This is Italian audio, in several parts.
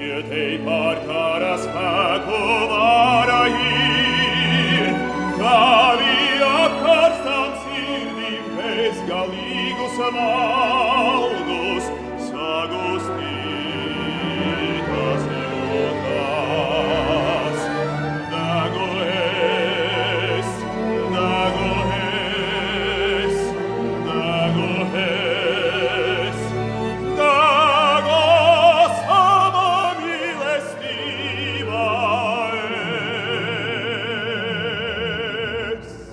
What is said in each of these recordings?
Siete parta spacovara ir, cavia carstam sirdim pes galigus valgus, sagus ditas iotas. Dago est, dago est, dago est, dago amabilis diva est.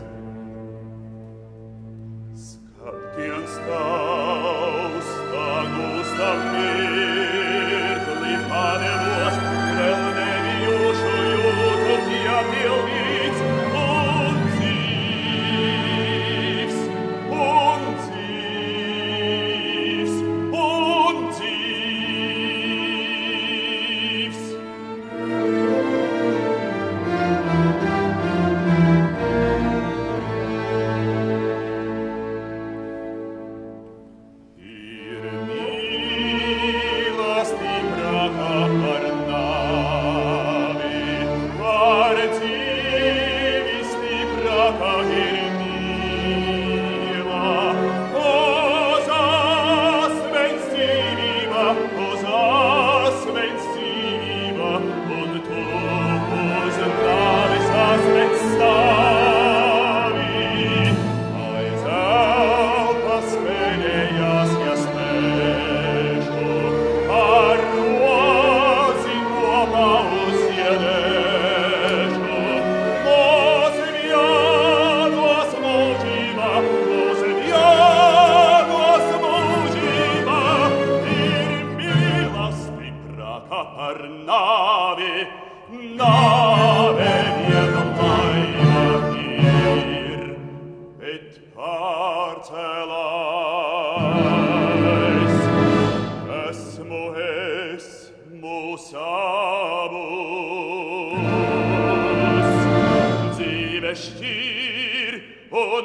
Scaptian staus, dagus mirkli padelos, vel neviušo jutotia pilnīc, un dzīvs, un dzīvs, un dzīvs. Ir mīlestība prātā par nāvi, par dzīvīsti prātā ir mīla. Uz asmens dzīvība, un tu uz nāvis asmens stāvi. Aiz elpas pēdējās jāspēšu, ar rozi kopā uzjiedēšu. Mūsim jānos mūžībā, ir mīlestība prātā par nāvi, nāve viena laiva ir, bet pārcelais. Esmu abus, dzīve šķir un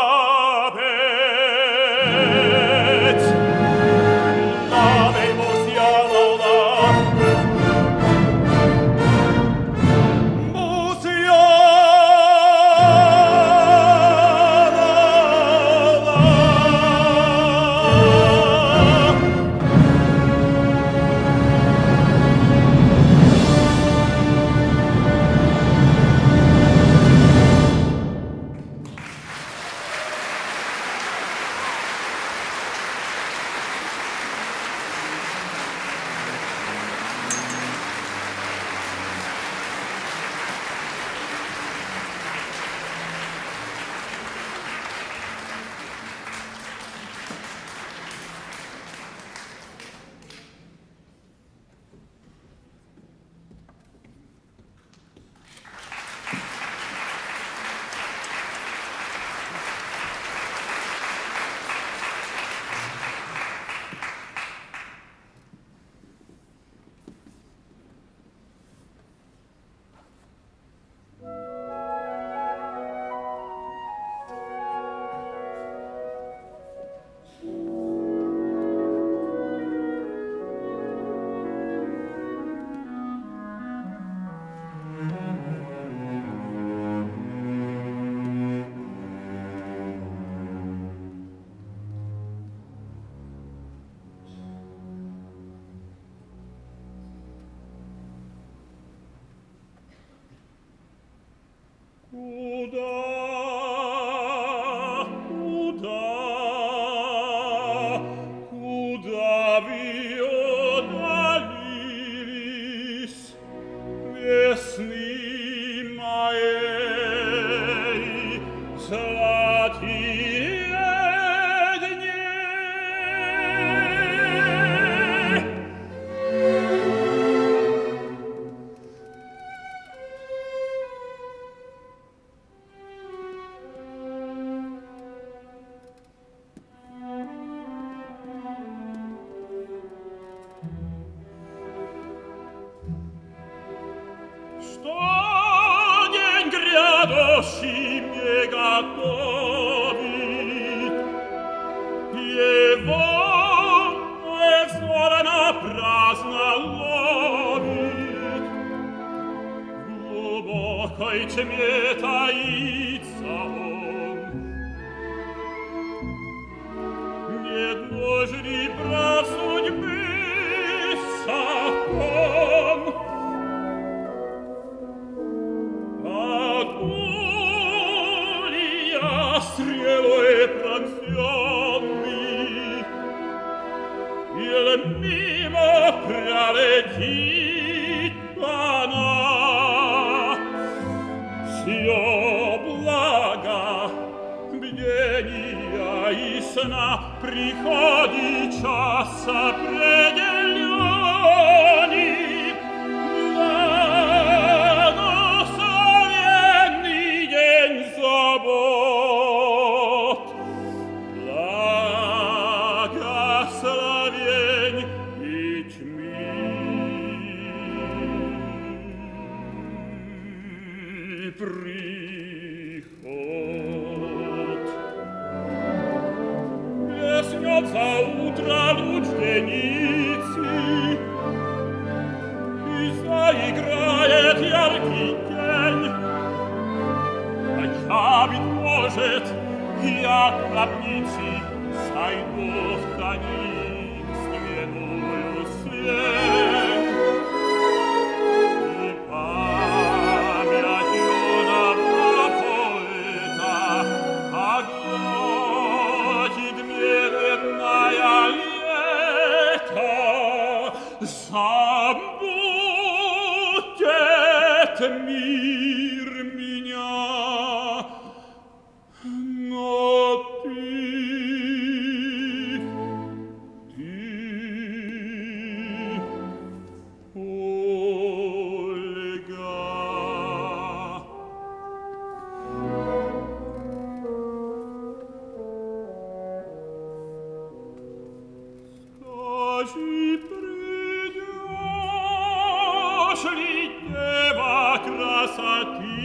tāpēc nāvei mūs jālaudā. Mūs jālaudā. Prazna Ojcze mnie taится он. Не должен прав судьбы закон. Огонь я стрелой пронзенный, или мимо пролетит она. Всё благо, бдения и сна, приходит час определенный, благословенный день забот, благословен и тьмы. Приход. Леснется утро луч деницы, и заиграет яркий день. А я, быть может, я к гробнице сойду в таинственную сень. Забудет мир меня, но ты, Ольга. Скажи, ли дева красоты,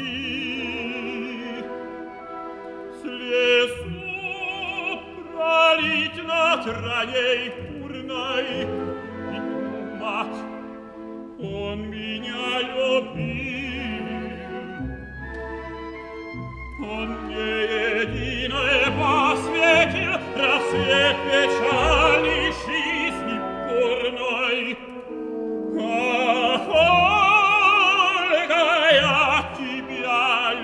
слезу пролить над раней бурной и думать, он меня любил. Он не единое посвятил рассвет печальной жизни бурной. Ах, Ольга, я тебя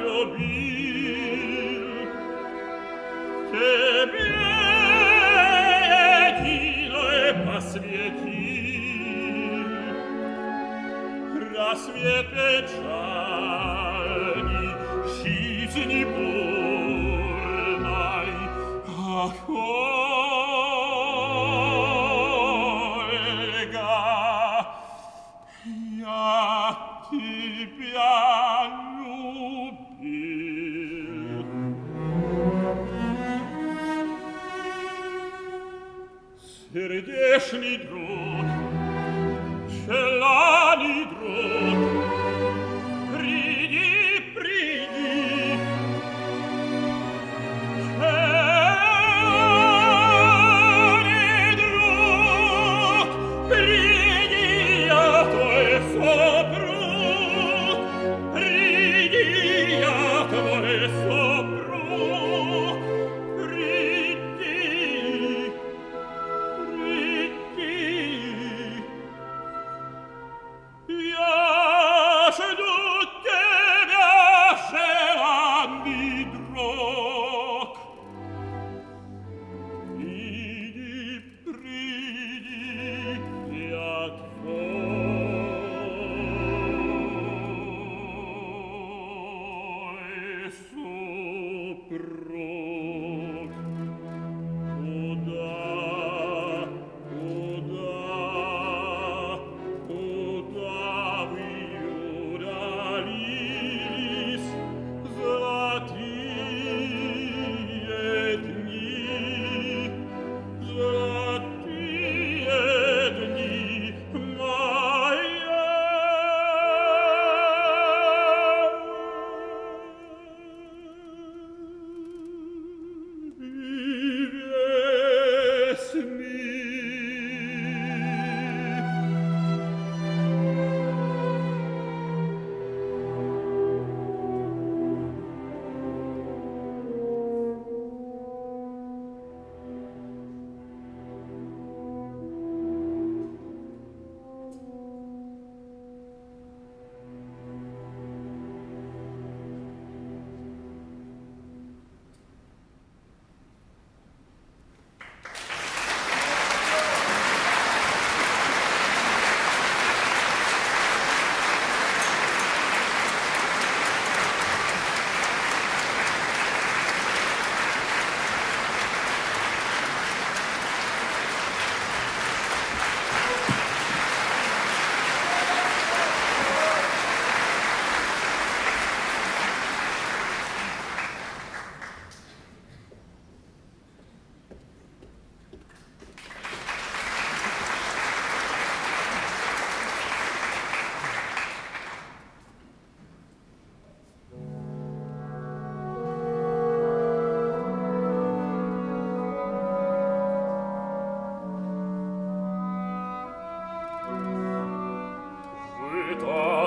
любил, тебе единое посвятил рассвет печальной жизни бурной. Ах, Ольга, я тебя любил. Сердечный друг, желанный друг, приди, приди. Желанный друг, приди, я твой супруг. Приди, я твой супруг. Приди, приди.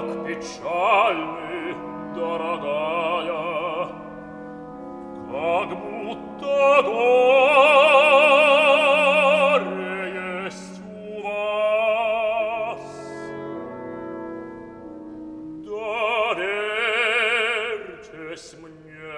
печальны, дорогая, как будто горе есть у вас. Доверьтесь мне.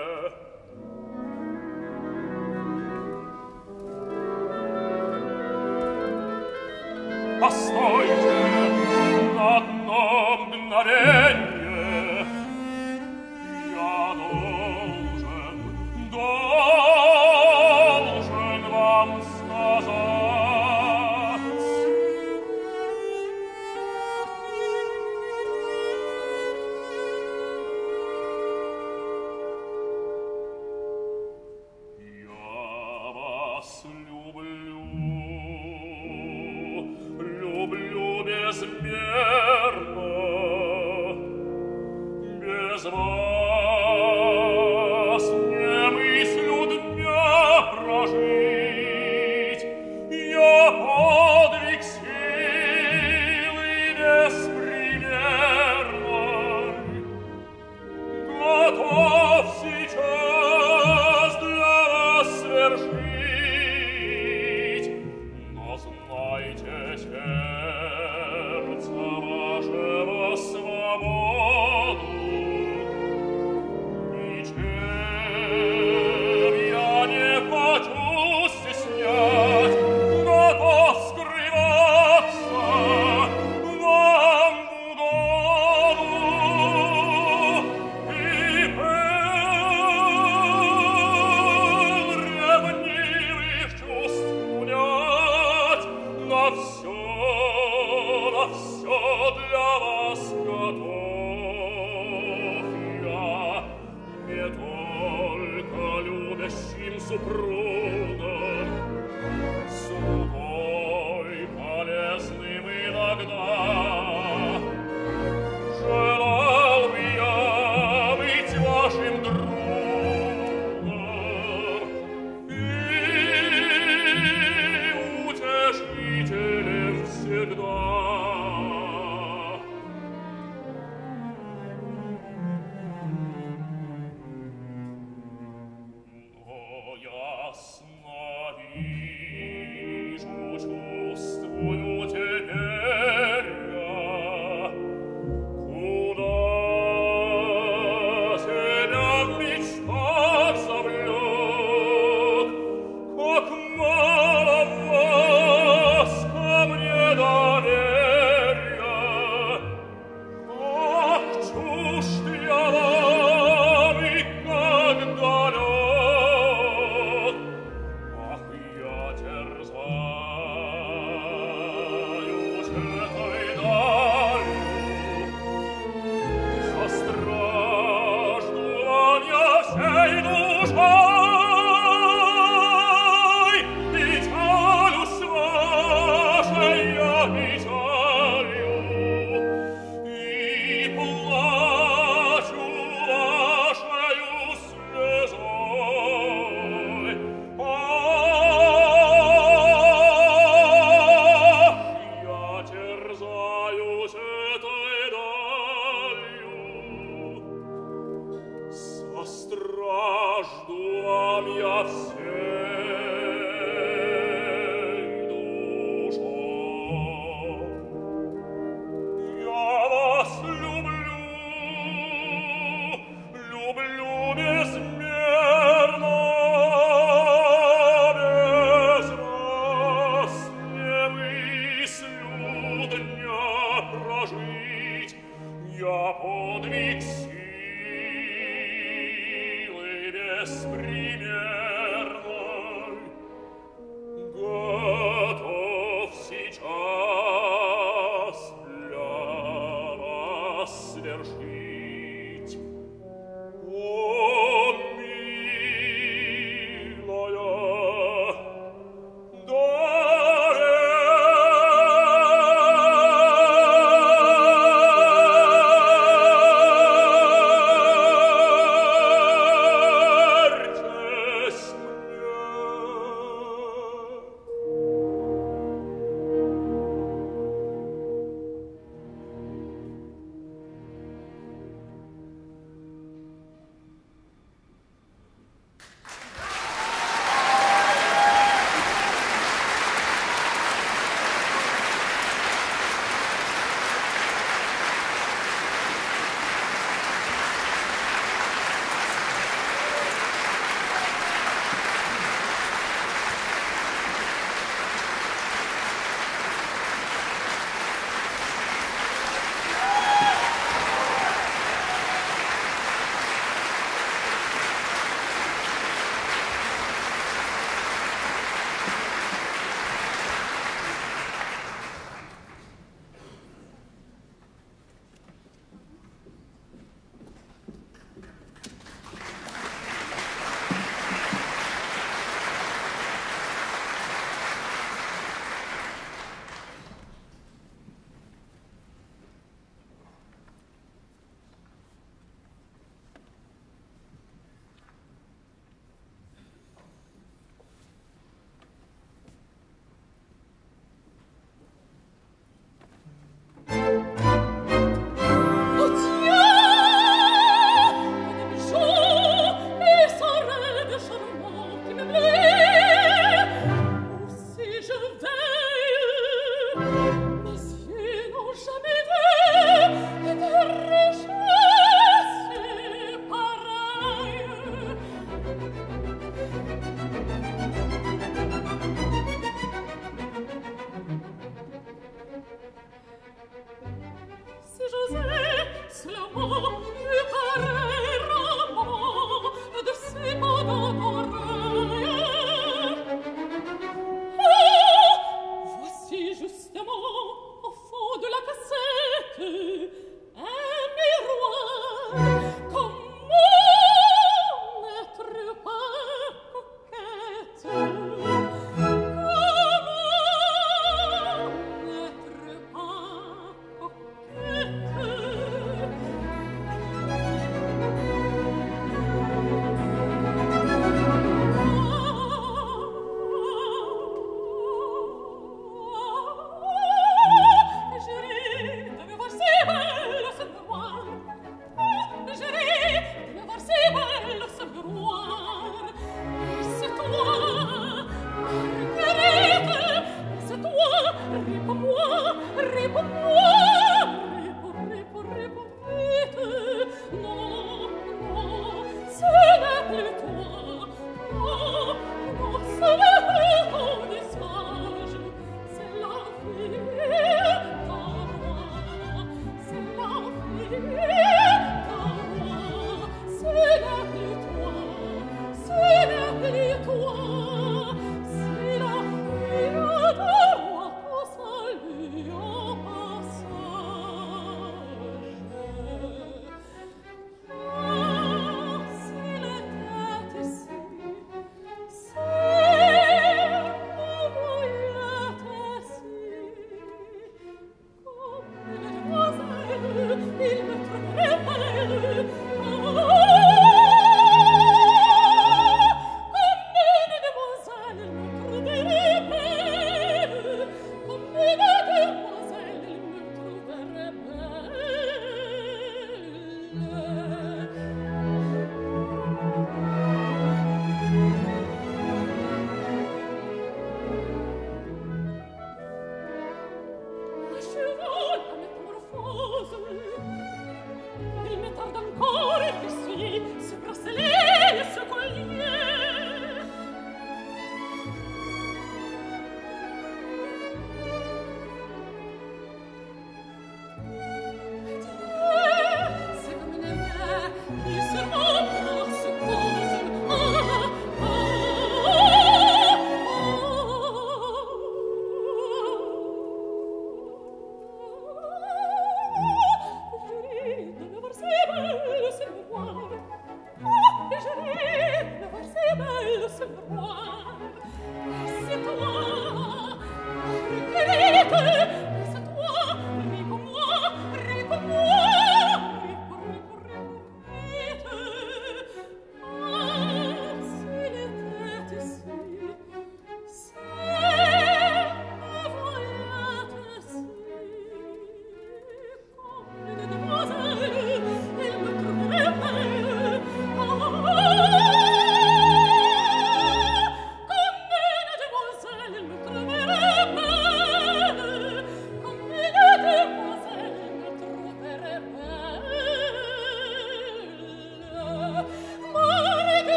Постойте на одно мгновенье, я должен вам сказать. Я вас люблю. Люблю безмерно, без вас не мыслю дня прожить. Я подвиг силы беспримерной, готов сейчас для вас свершить. Но знайте, сердце вашего свободу, ничем я не хочу стеснять, готов скрываться вам в угоду и полн ревнивых чувств унять. На все для вас готов я, не только любящим супругом, слугой полезным иногда. Желал бы я быть вашим другом и утешителем всегда. Но ясно вижу, чувствую теперь я, куда себя в мечтах завлек, как мало в вас ко мне доверия, как чужд я вам и как далек. Ах, я терзаюсь этой далью, состраждусь я всей душой, печалюсь вашей я печалью и плачу вашею слезой. Ах, я терзаюсь этой далью, состражду вам я всей душой. Я вас люблю, люблю безмерно, без вас не мыслю дня прожить. Я подвиг силы беспримерной, готов сейчас для вас свершить. О, милая,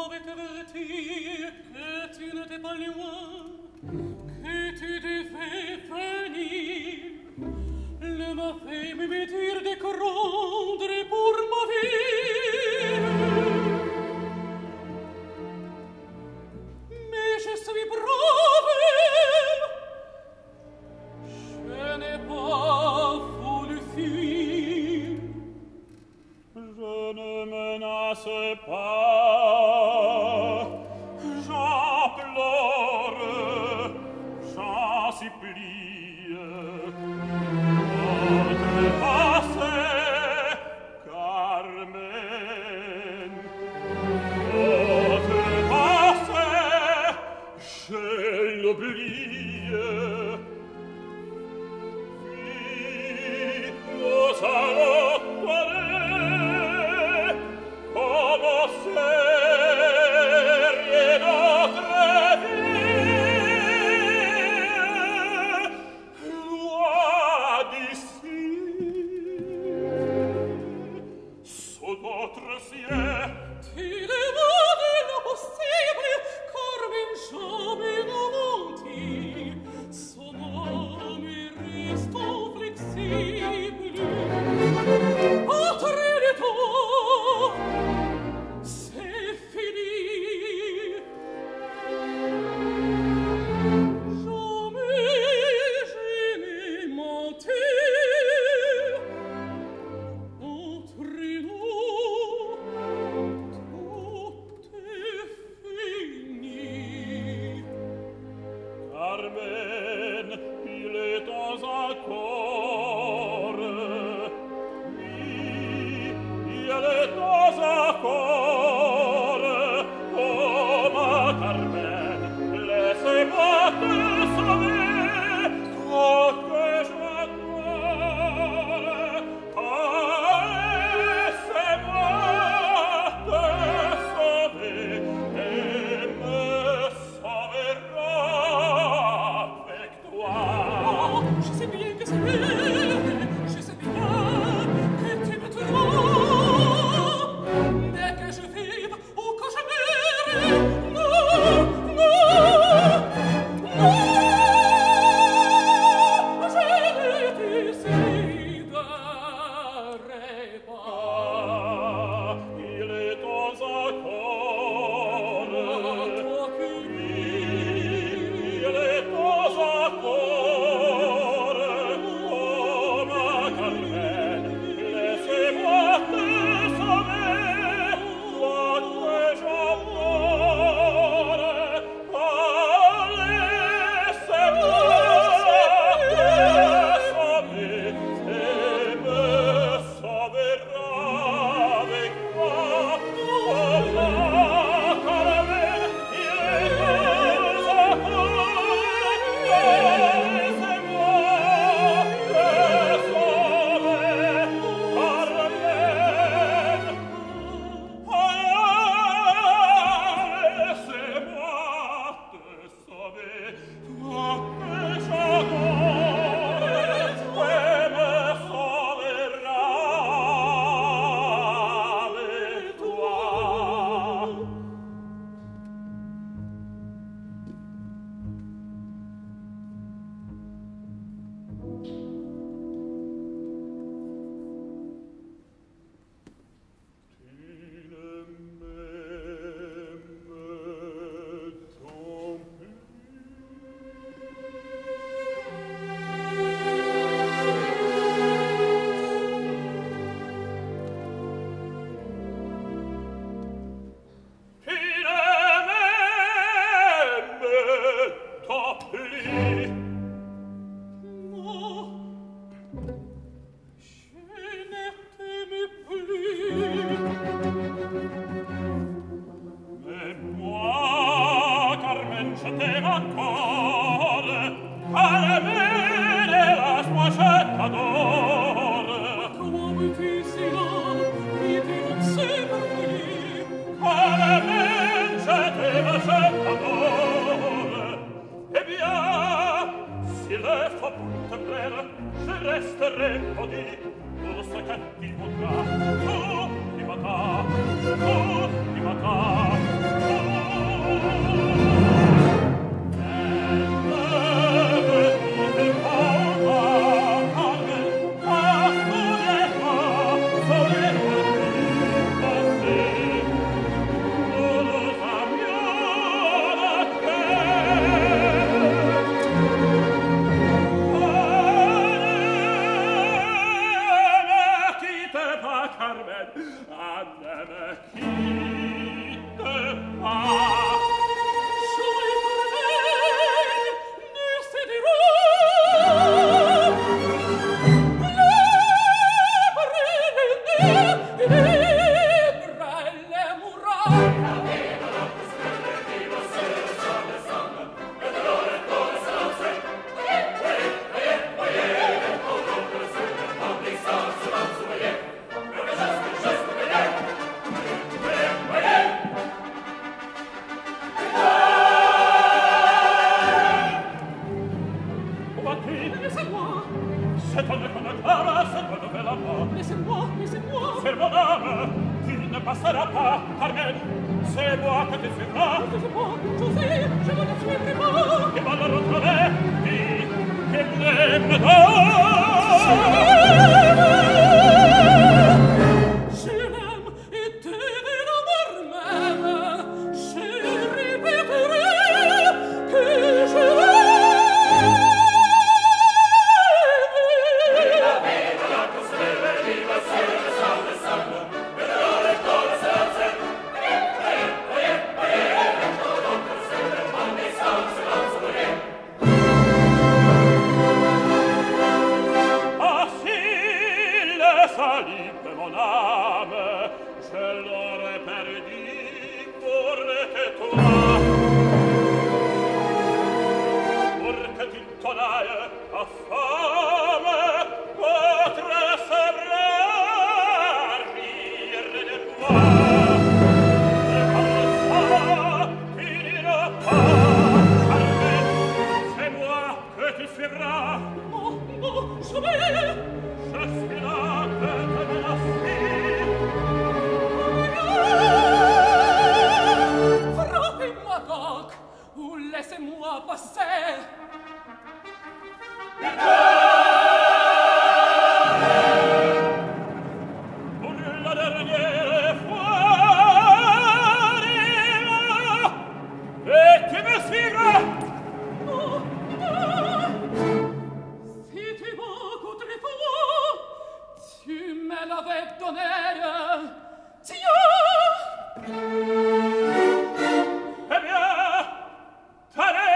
m'avais averti que tu n'étais pas loin, que tu devais venir. Le m'a fait me dire de rendre pour ma vie. Mais je suis brave, je n'ai pas voulu fuir. Je ne menace pas, j'implore, j'en supplie. Outrepasse, Carmen, outrepasse, je l'oublie. Puis nous allons parler comme serie notre vie, loin d'ici, sous votre ciel. Tu demandes l'impossible, Carmen, jamais non menti. Son âme reste inflexible. Entre les deux, c'est fini. Jamais je n'ai menti. Entre nous, tout est fini. Carmen, il est temps encore. Oui, il est temps encore. Oh, ma Carmen, laissez-moi te sauver, quoique j'adore. Laissez-moi te sauver, et me sauvera avec toi. Je sais bien que c'est vrai, je sais bien que tu me trompes, mais que je vive ou que je meure, non, non, non, je ne déciderai pas. Il est temps encore. Toi qui Il est temps encore. Oh, ma Carmen, laissez-moi te sauver, quoique j'adore. Ah, laissez-moi te sauver, et me sauvera avec toi. Oh, ma Carmen, il est temps encore. Laissez-moi te sauver, Carmen. Laissez-moi te sauver, toi que j'adore, et me sauvera avec toi. Tu ne m'aimes donc plus. Tu ne m'aimes donc plus. Non, je ne t'aime plus. Mais moi, Carmen, je t'aime encore. Carmen, hélas-moi, je t'adore. Comment veux-tu cela, qui t'énonçait pour folie? Carmen, je t'aime, je t'adore. Eh bien, s'il faut pour te plaire, je resterai maudit pour ce que tu voudras. Tu m'attends, c'est moi que tu suivras. Je sais, je ne le suivrai pas. Et va le retrouver, dis, che m'aime donc. Je l'aime et tu veux l'amour même. Je répéterai que je l'aime. Laissez-moi passer. Pour la dernière fois, et tu me suivras. Non, non. Si tu m'écoutes les fois, tu me l'avais donné. Tiens. Eh bien, allez.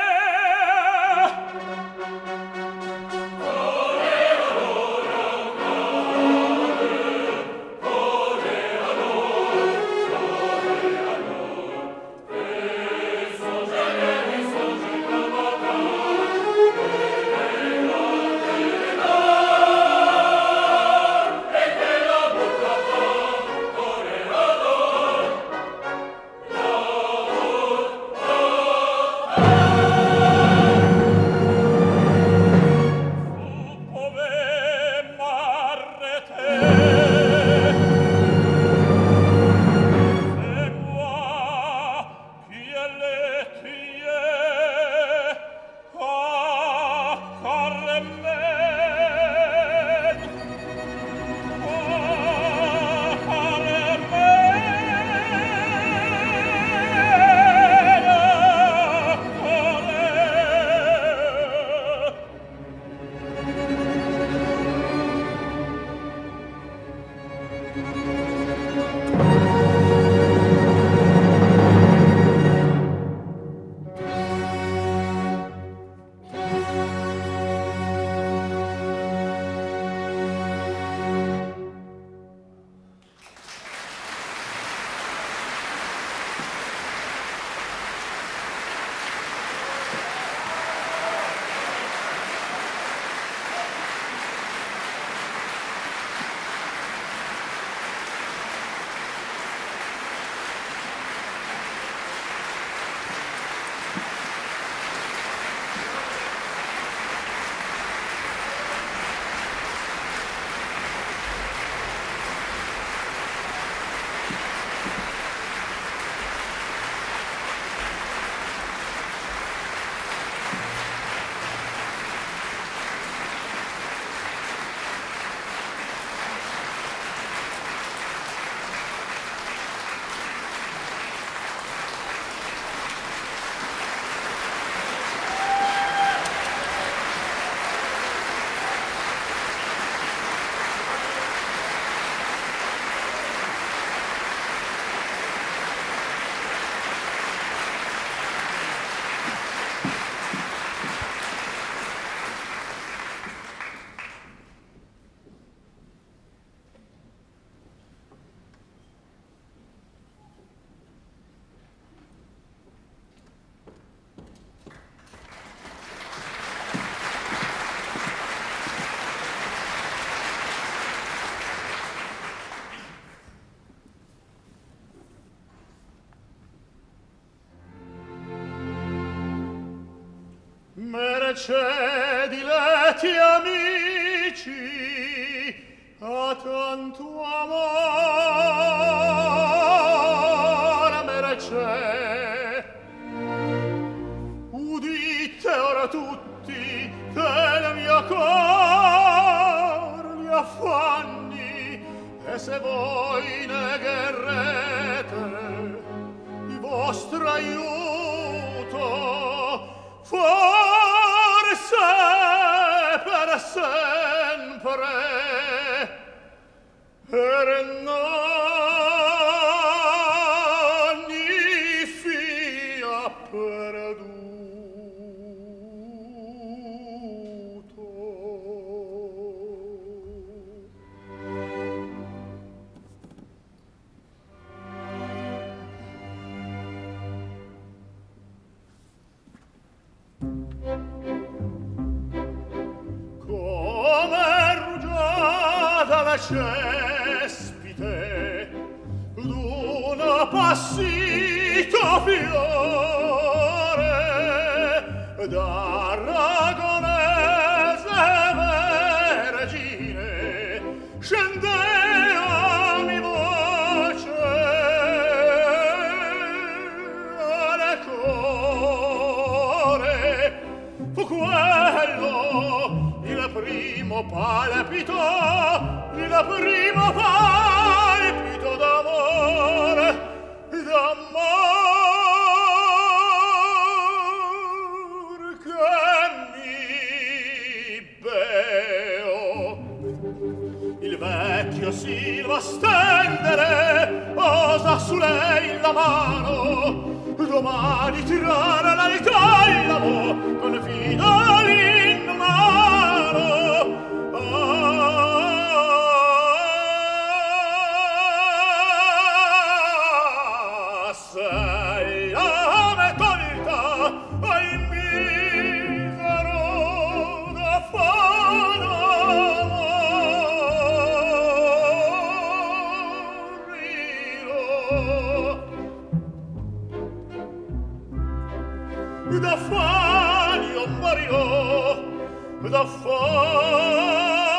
Mercè diletti amici a tanto amor, mercè sé. Udite ora tutti che il mio cor gli affanni, e se voi negherete il vostro aiuto, forse per sempre Ernani fia perduto. Come rugiada la cespite d'uno passito fiore d'Aragonese vergine scendea mi voce alle core. Fu quello il primo palpito d'amore, che mi beo. Il vecchio Silva stendere osa su lei la mano, domani tirare la tallamo con fino in mano. Sei la me tolta ai misero da fano morirò, da fanio morirò, da fanio.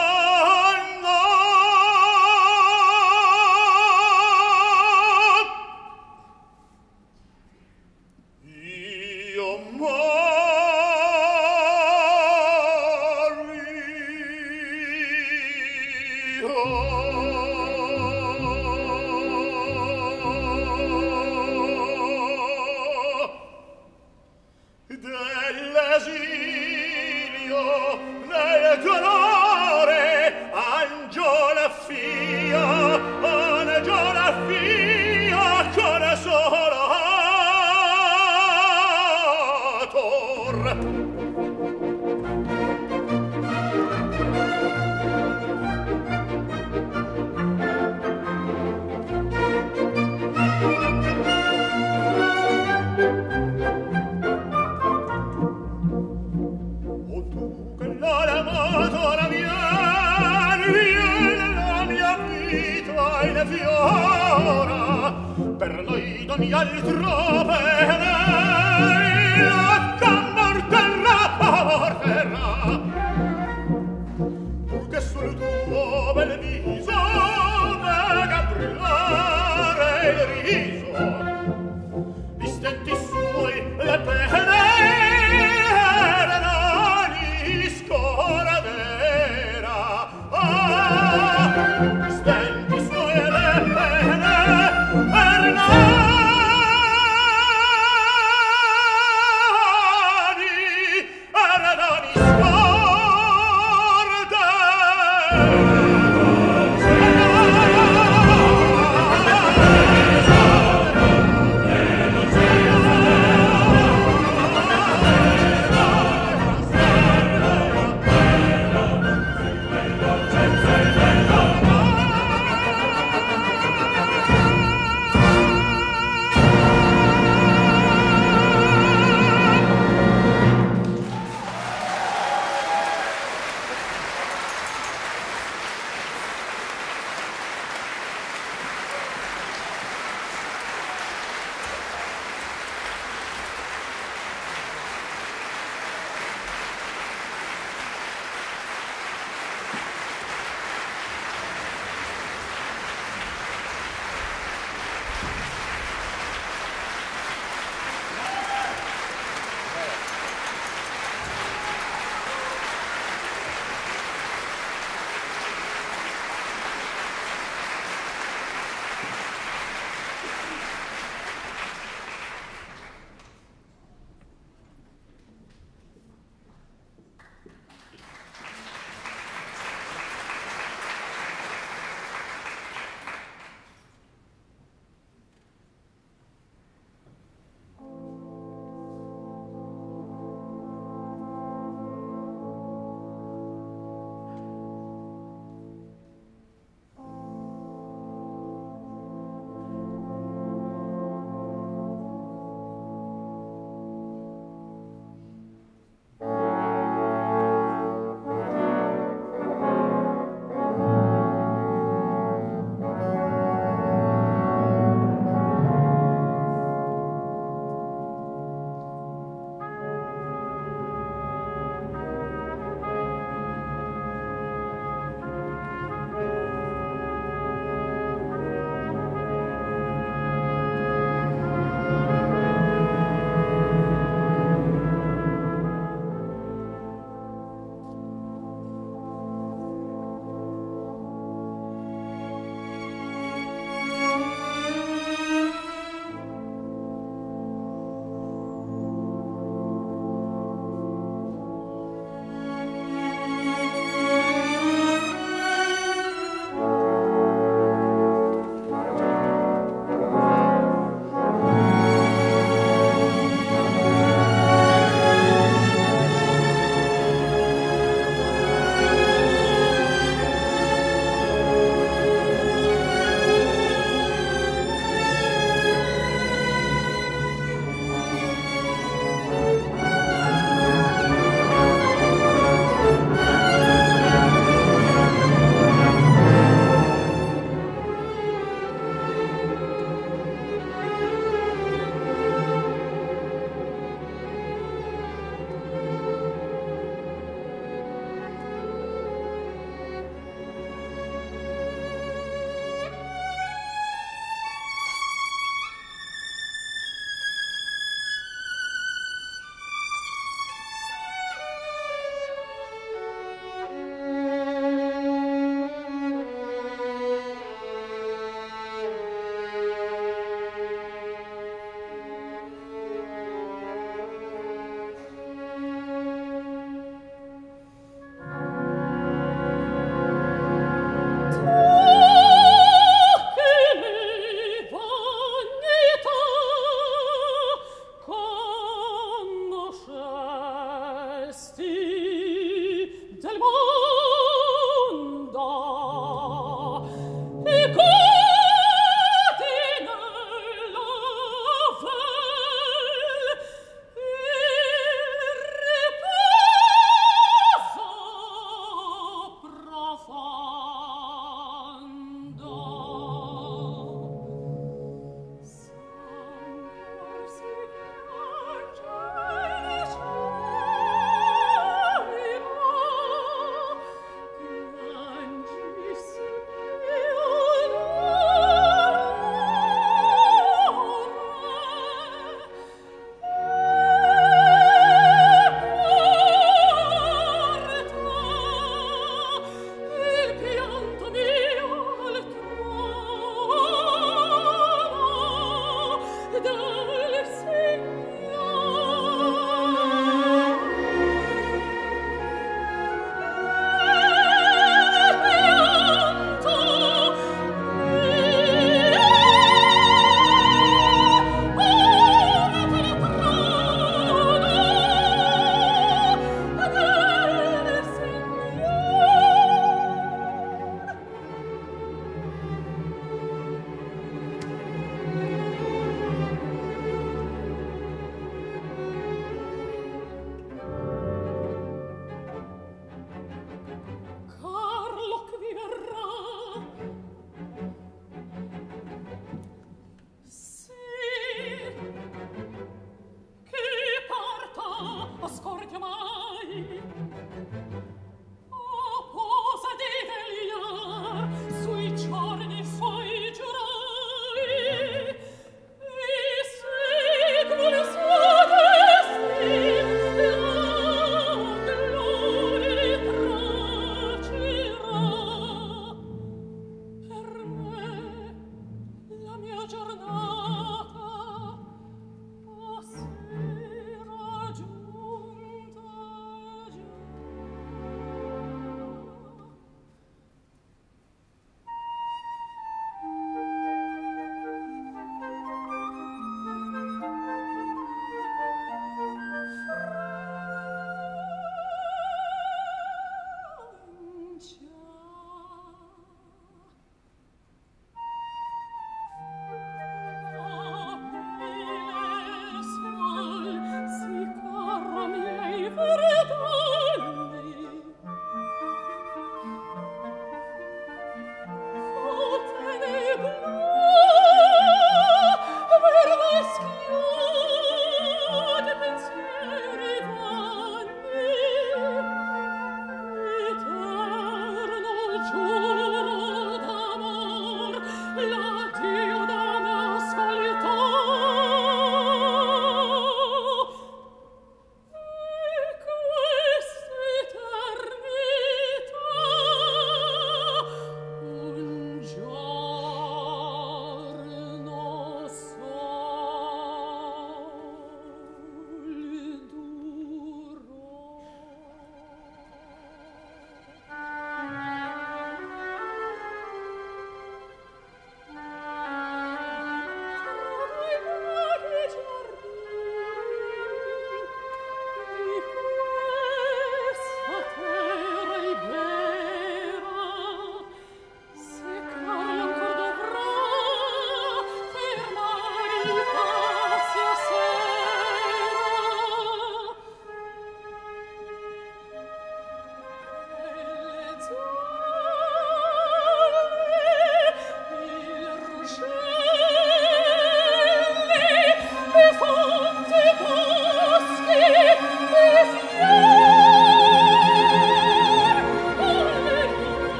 Dell'esilio nel dolore Angiola fia con solo Ator. Fiora per noi d'ogni altro bene amor terra purché sul tuo bel viso vega brillare il riso di stenti suoi le pene Ernani scordera. Stenti suoi le pene Ernani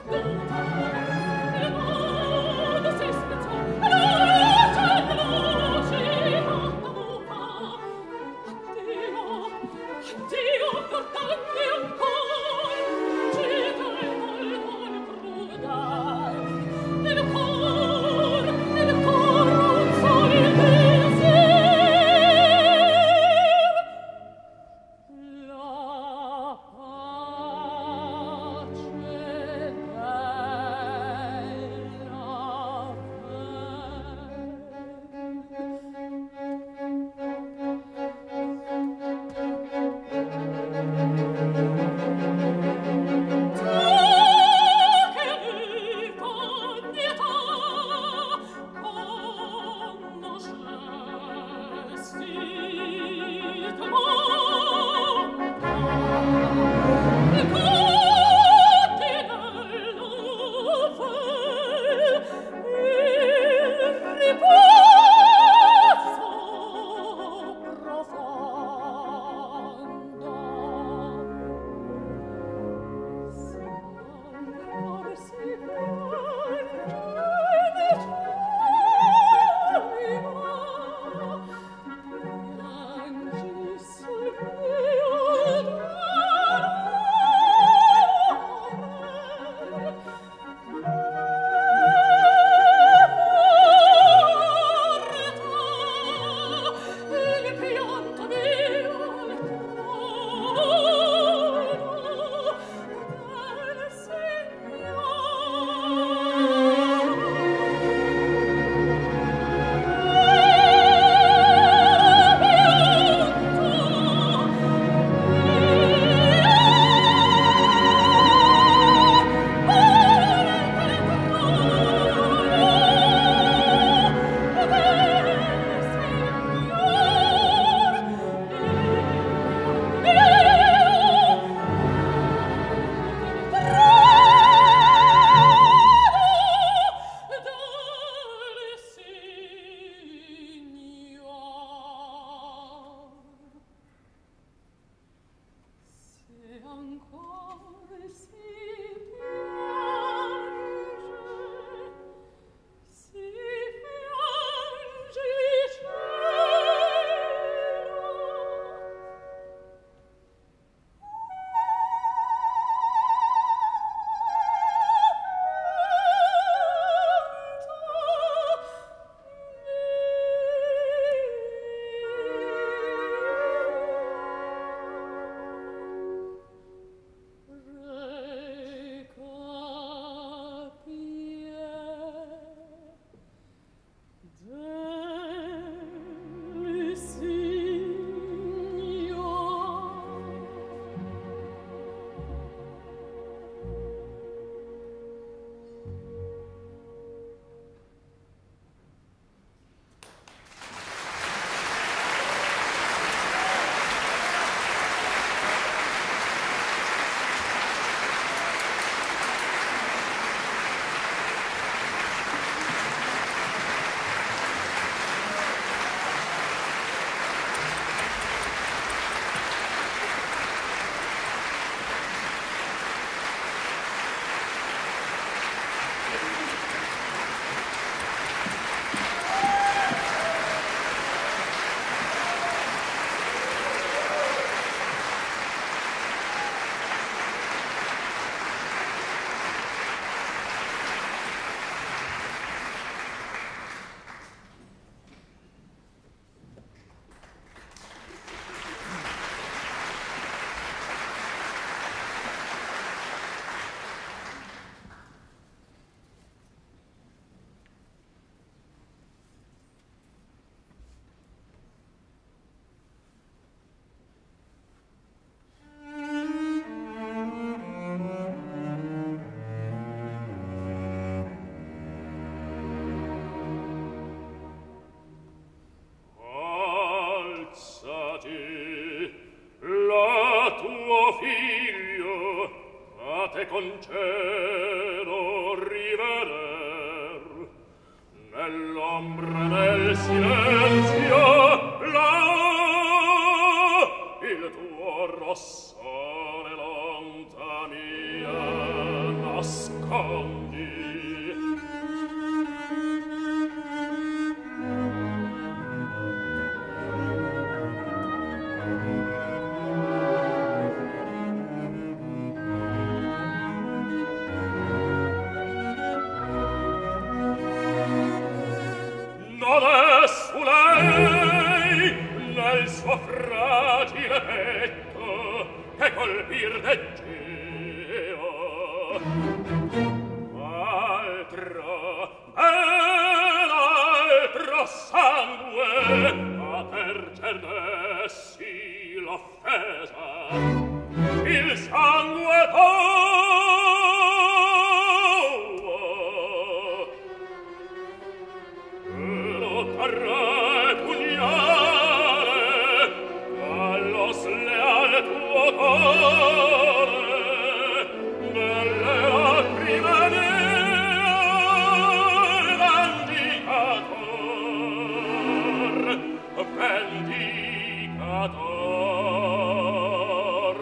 concedo riveder nell'ombra nel silenzio là il tuo rossore lontania nasconde a tercer dessi l'offesa, il sangue tuo, lo terrà pugnale allo sleale tuo cuore, delle lacrime vendicator,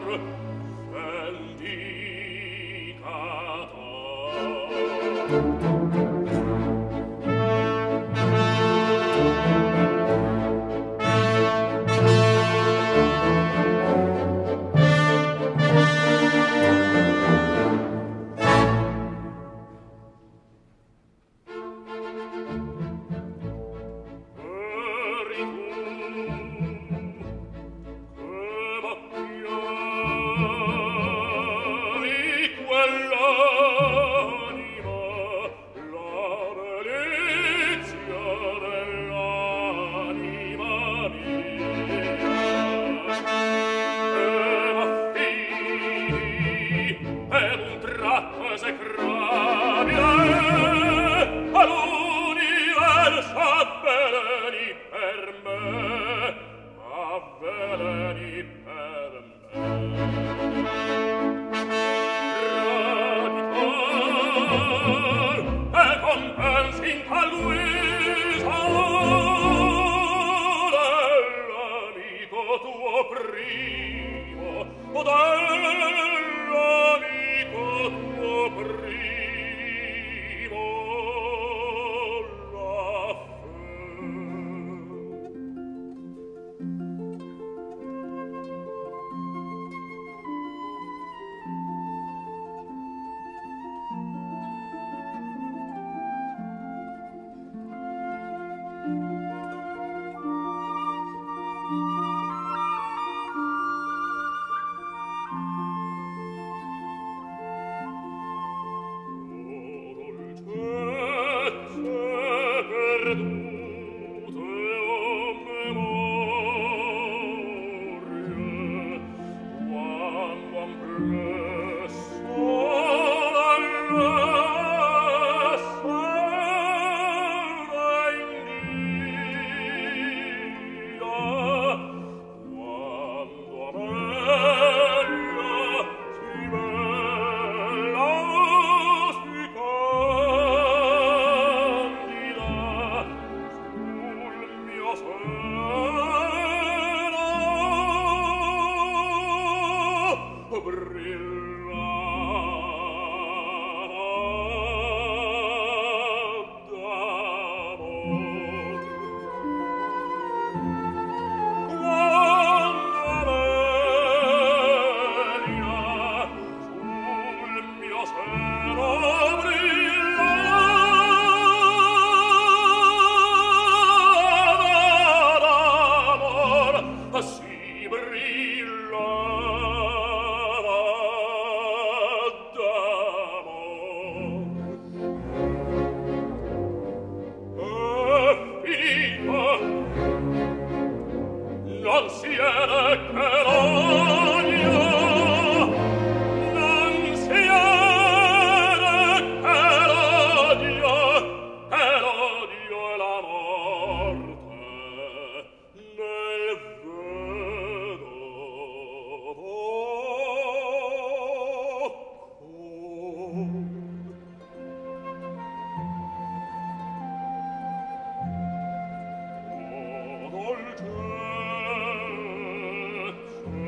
dolce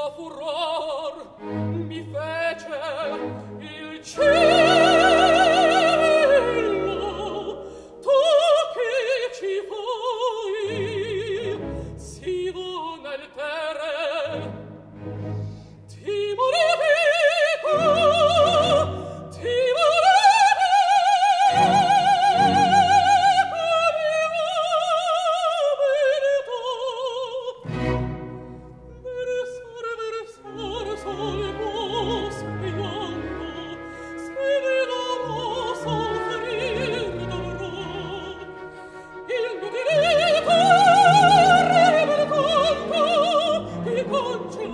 Conce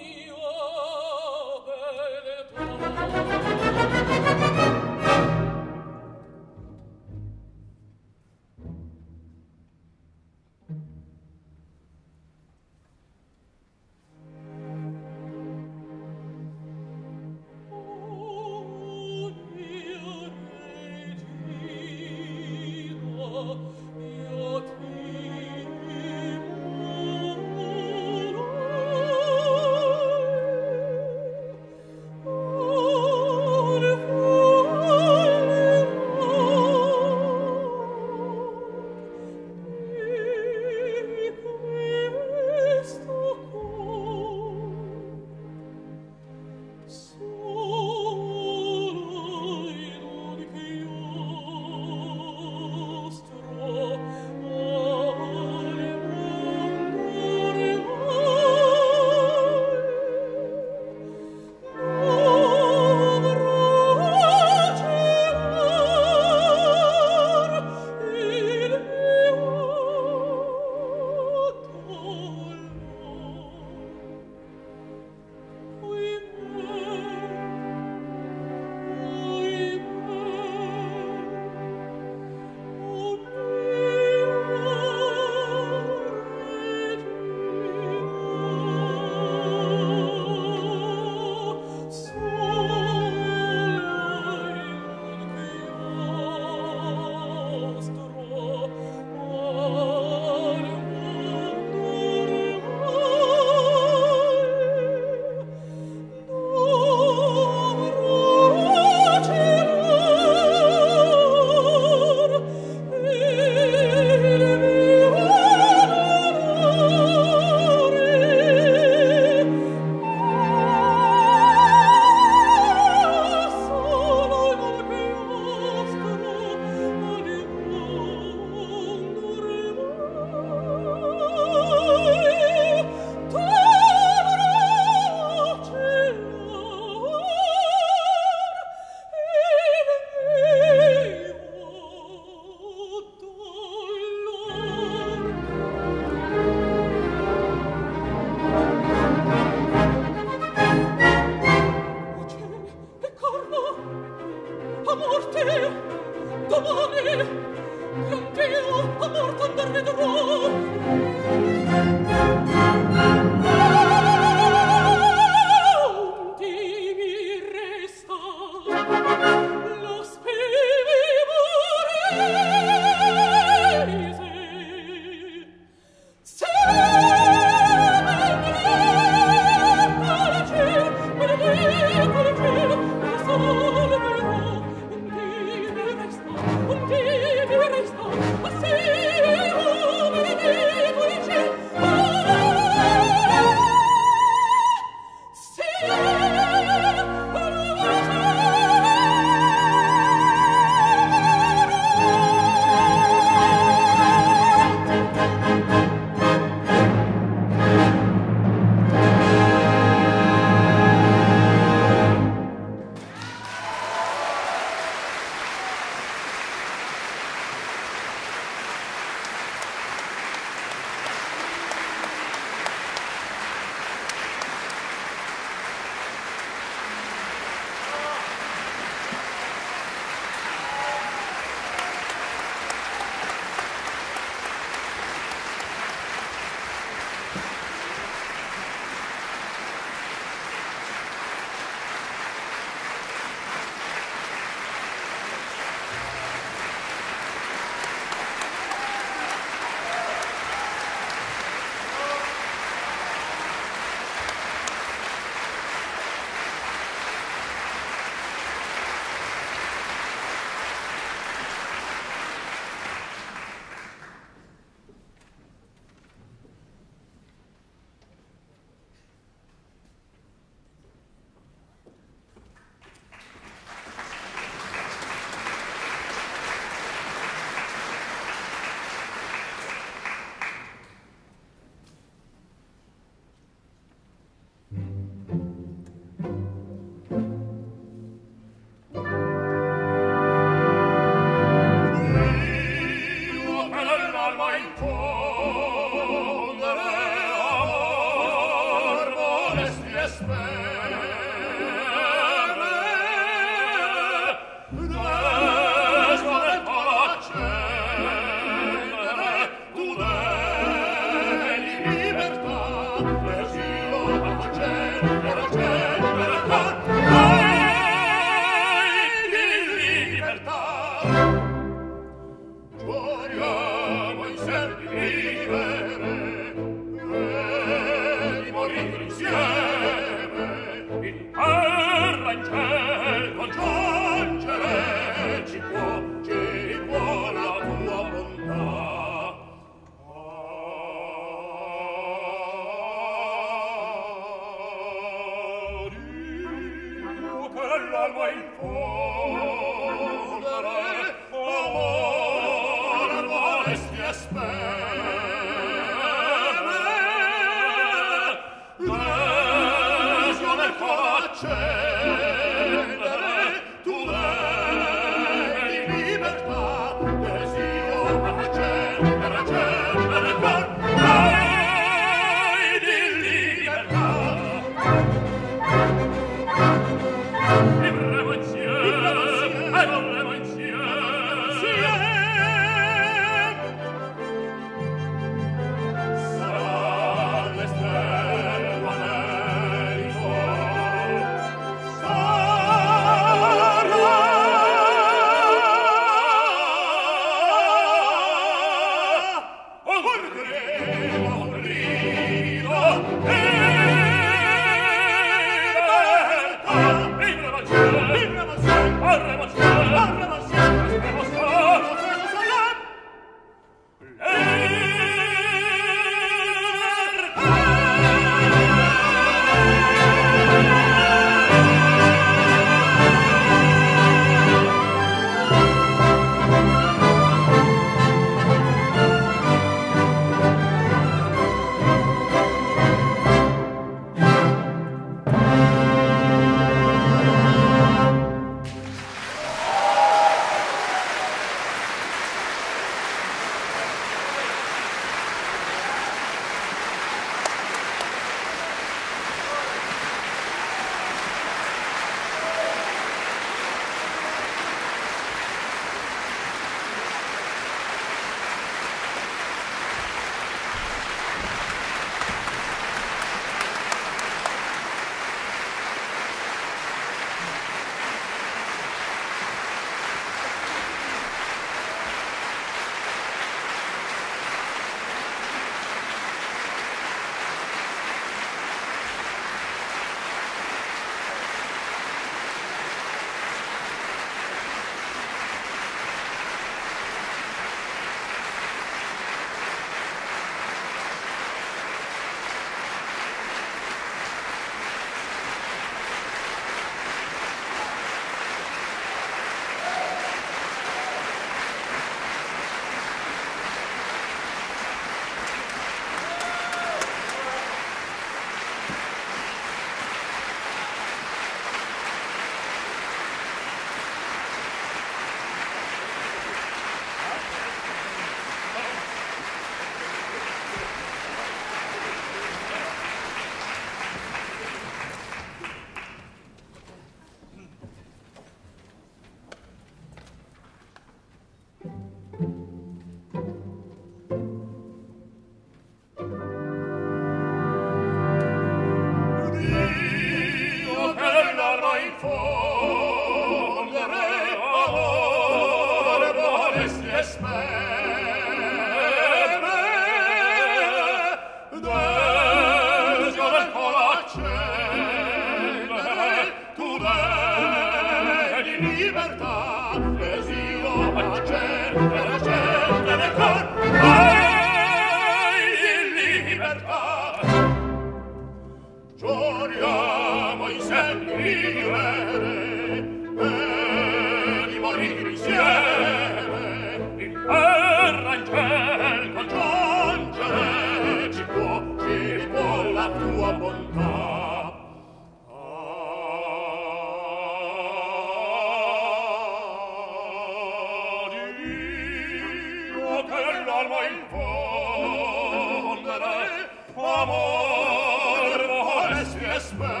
Amor, voles fiespe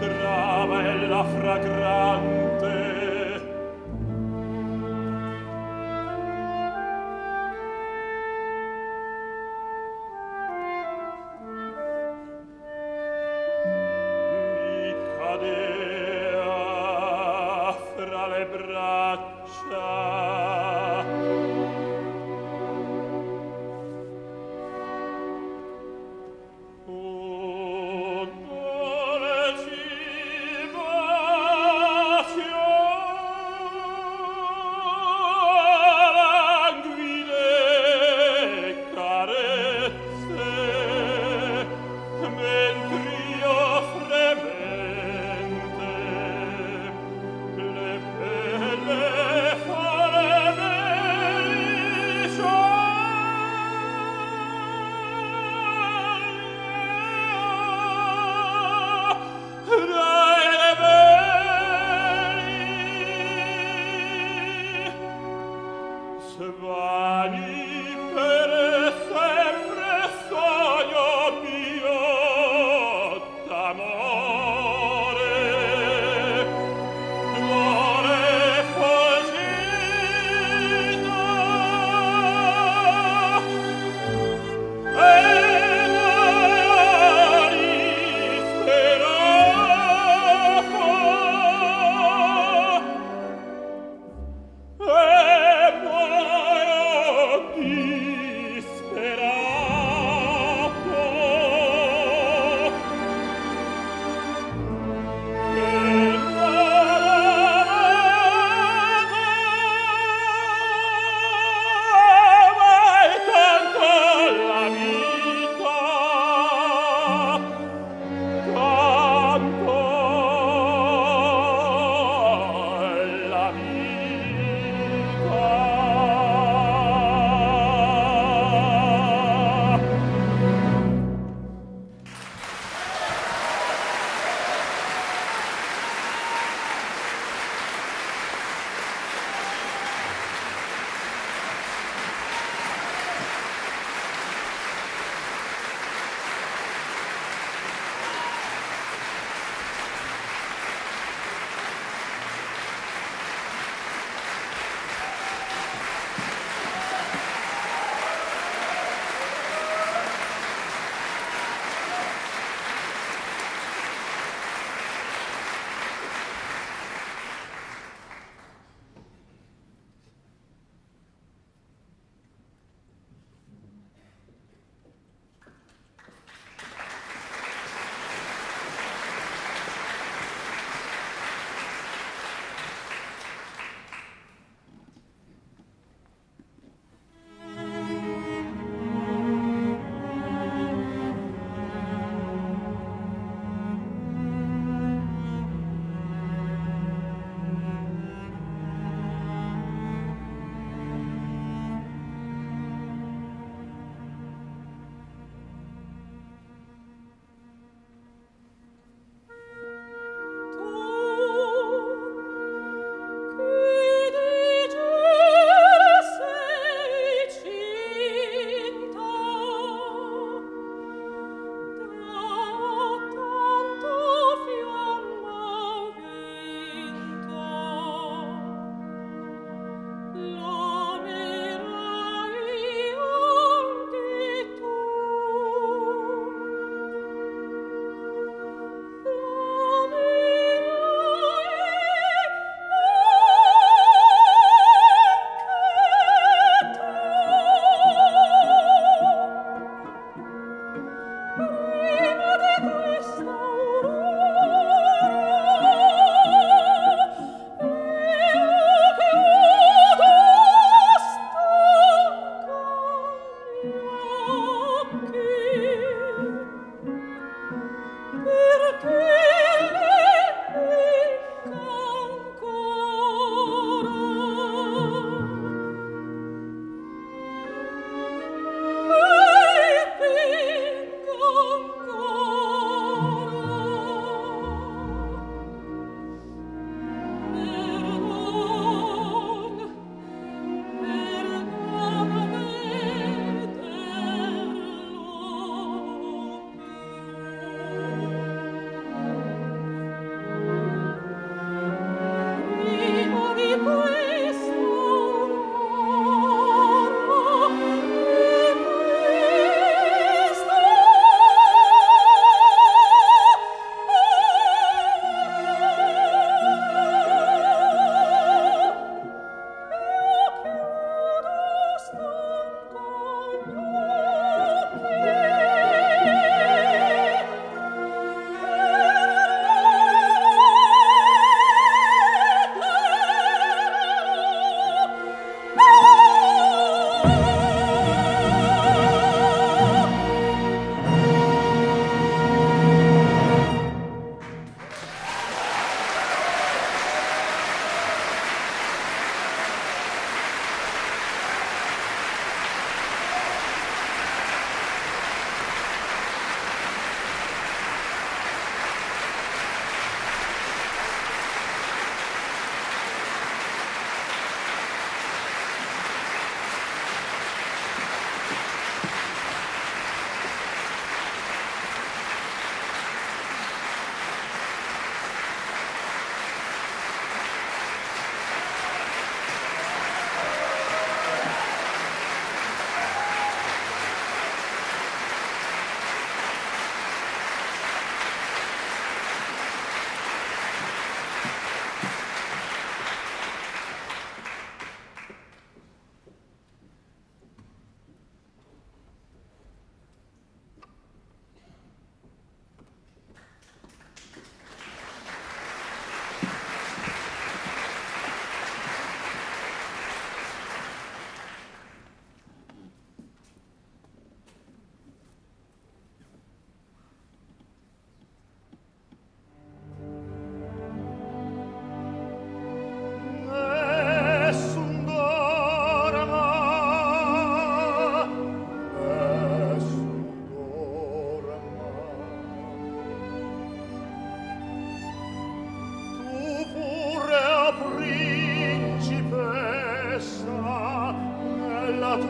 tra bella fragrante. Mi cadea fra le braccia. Oh, dolci baci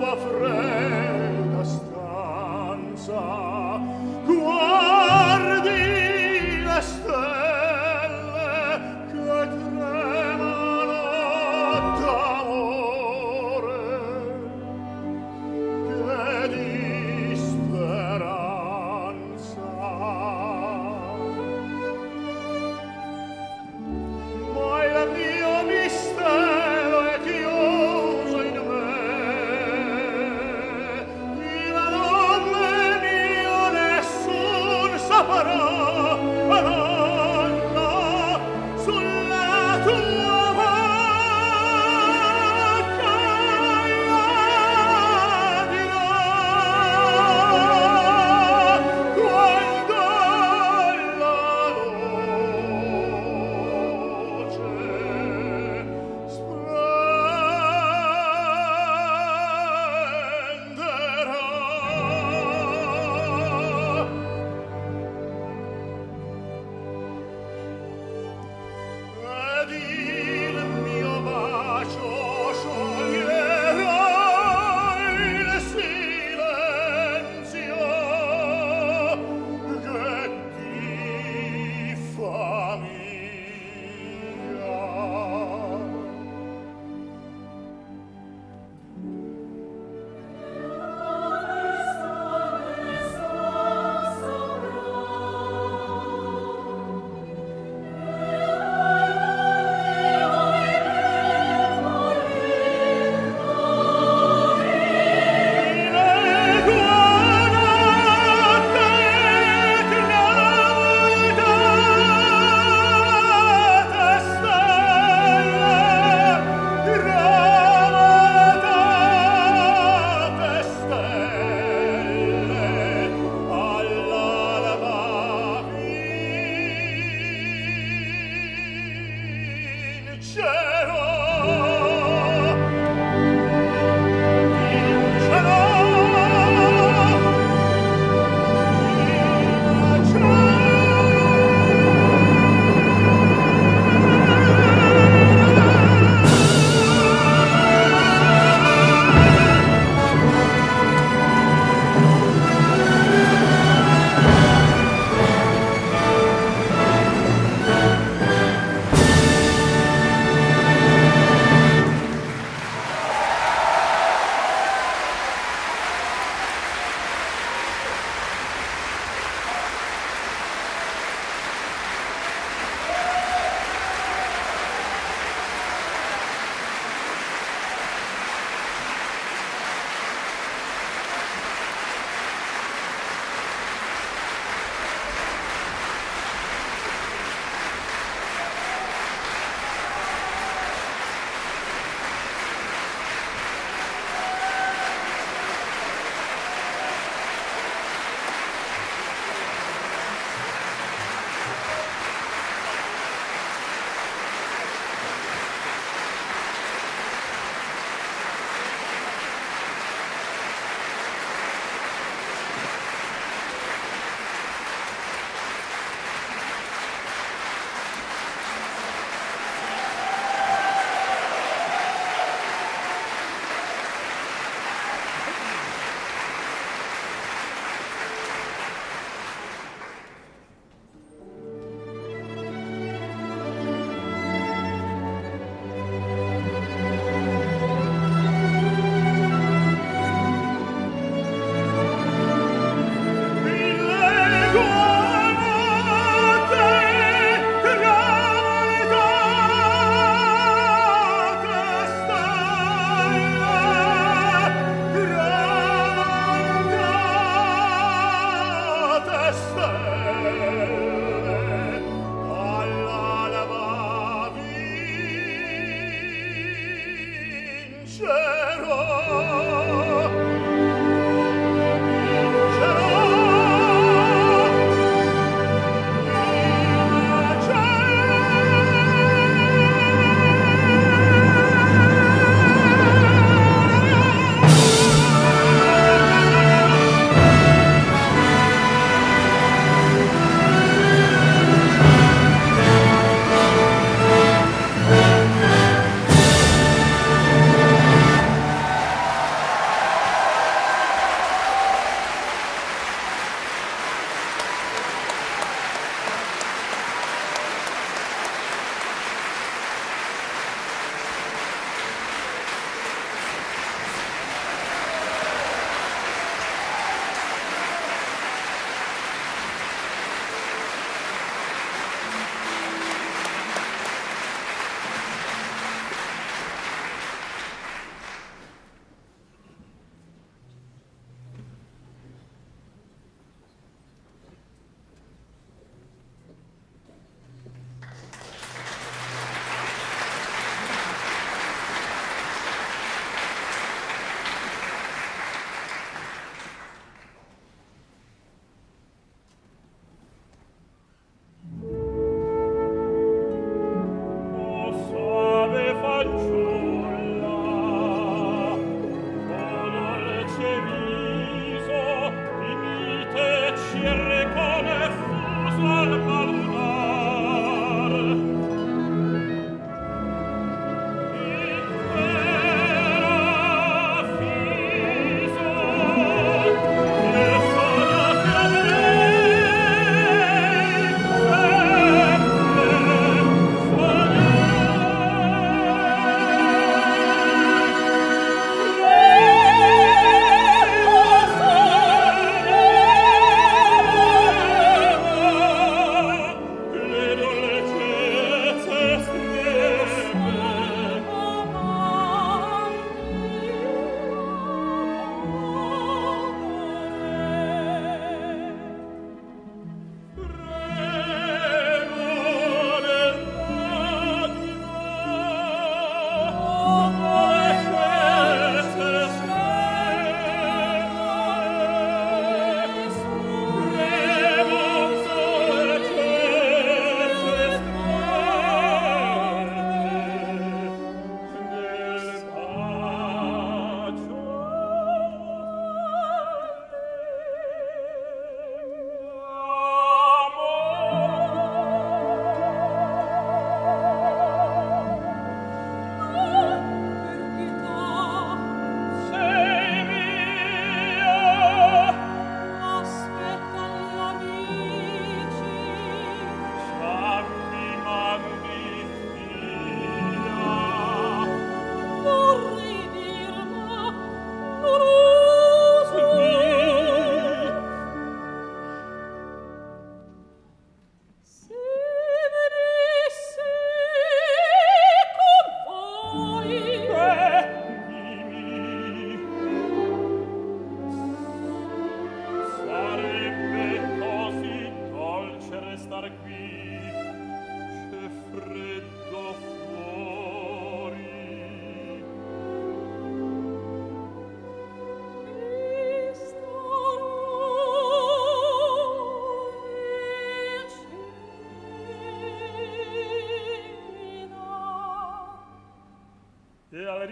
tua fredda stanza guardi le stelle che tremano d'amore che di speranza ma il mio mistero è chiuso in me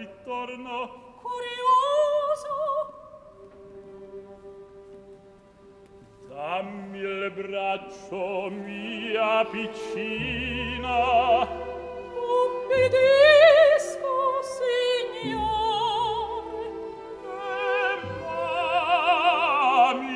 ritorno curioso. dammi il braccio mia piccina Obbedisco, Signore. e fammi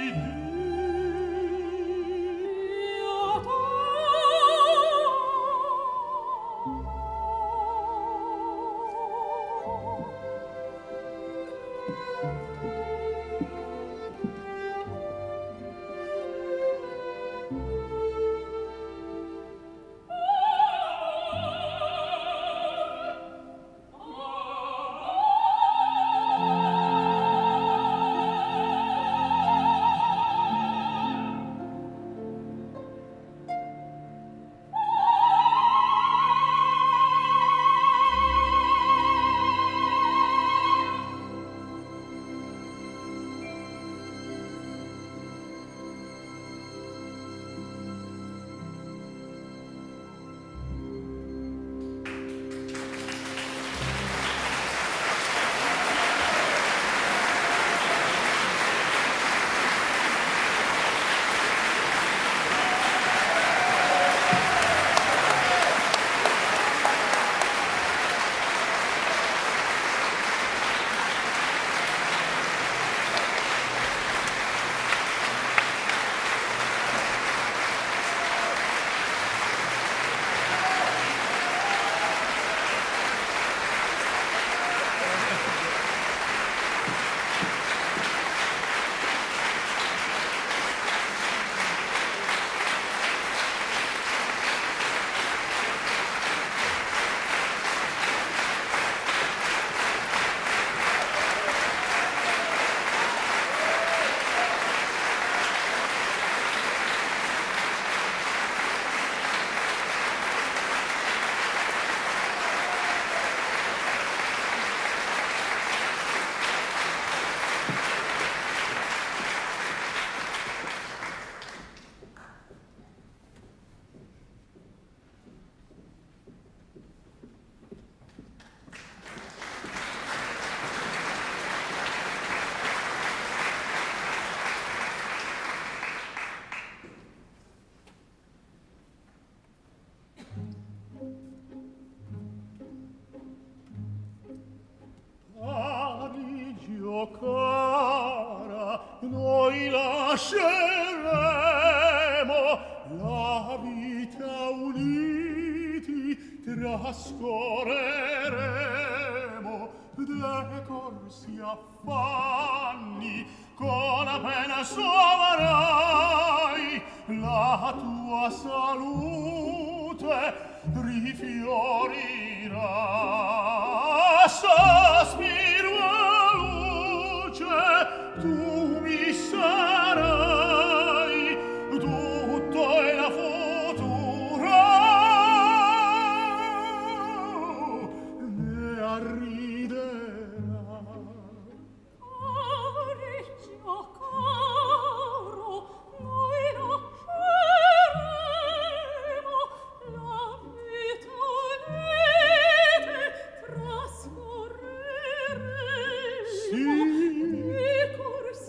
cara, noi lasceremo la vita uniti, trascorreremo decorsi affanni, con appena sovrai la tua salute rifiorirà. Sospiro a luce, tu mi sarai tutto il futuro, ne arriderà. Reggio caro, noi lasceremo la vita unite, trascorreremo Sì. i corsi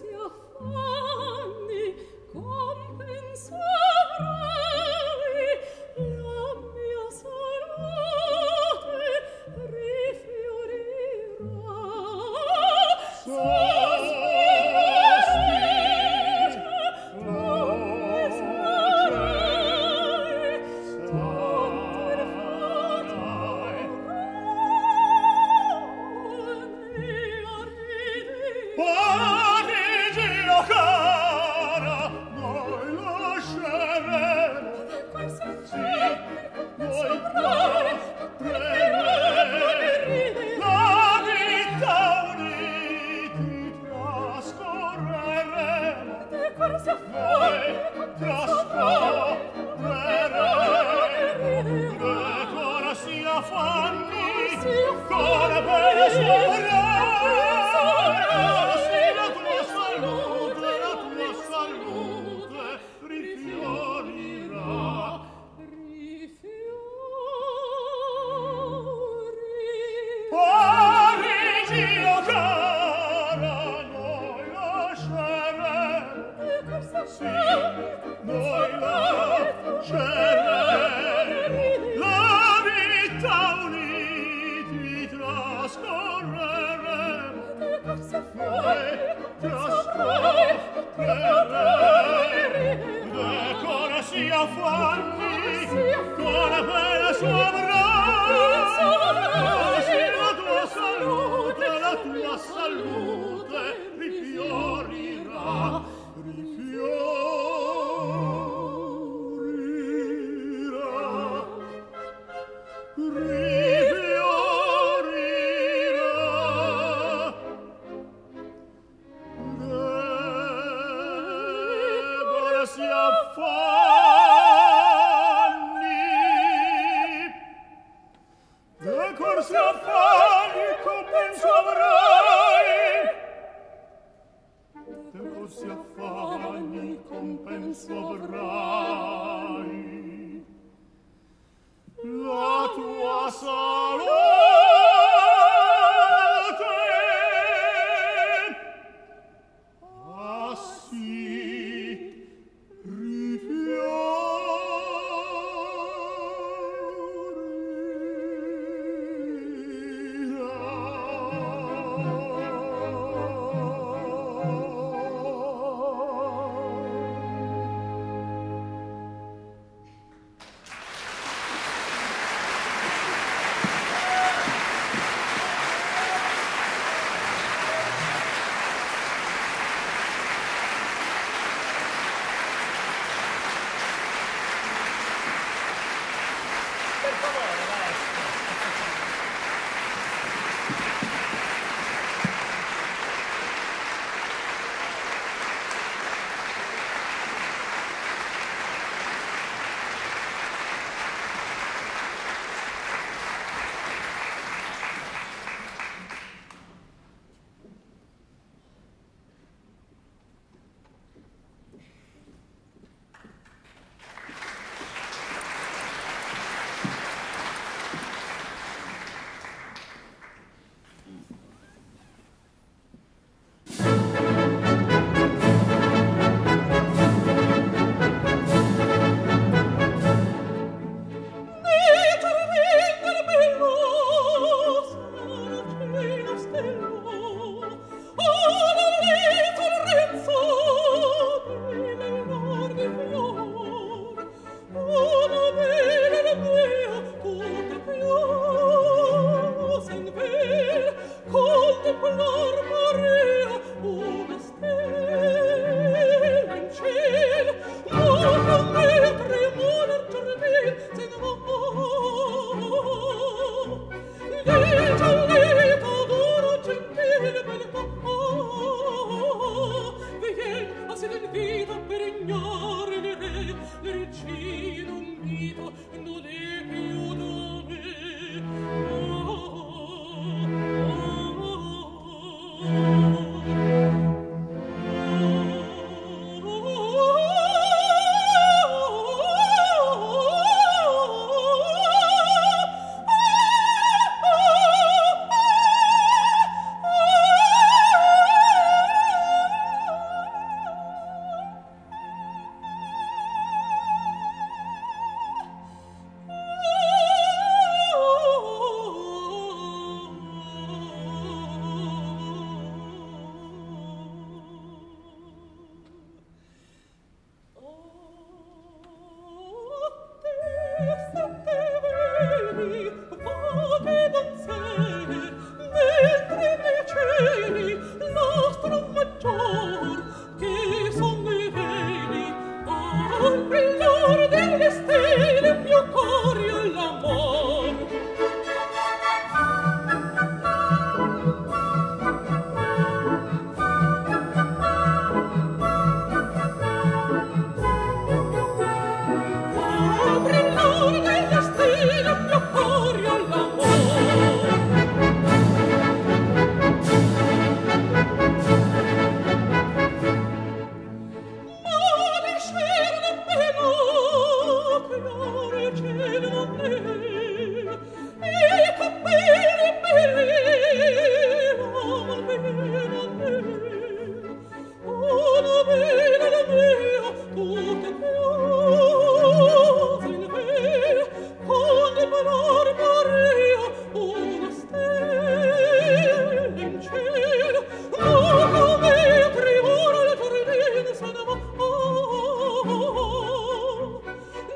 Brillare delle stelle più cori all'amor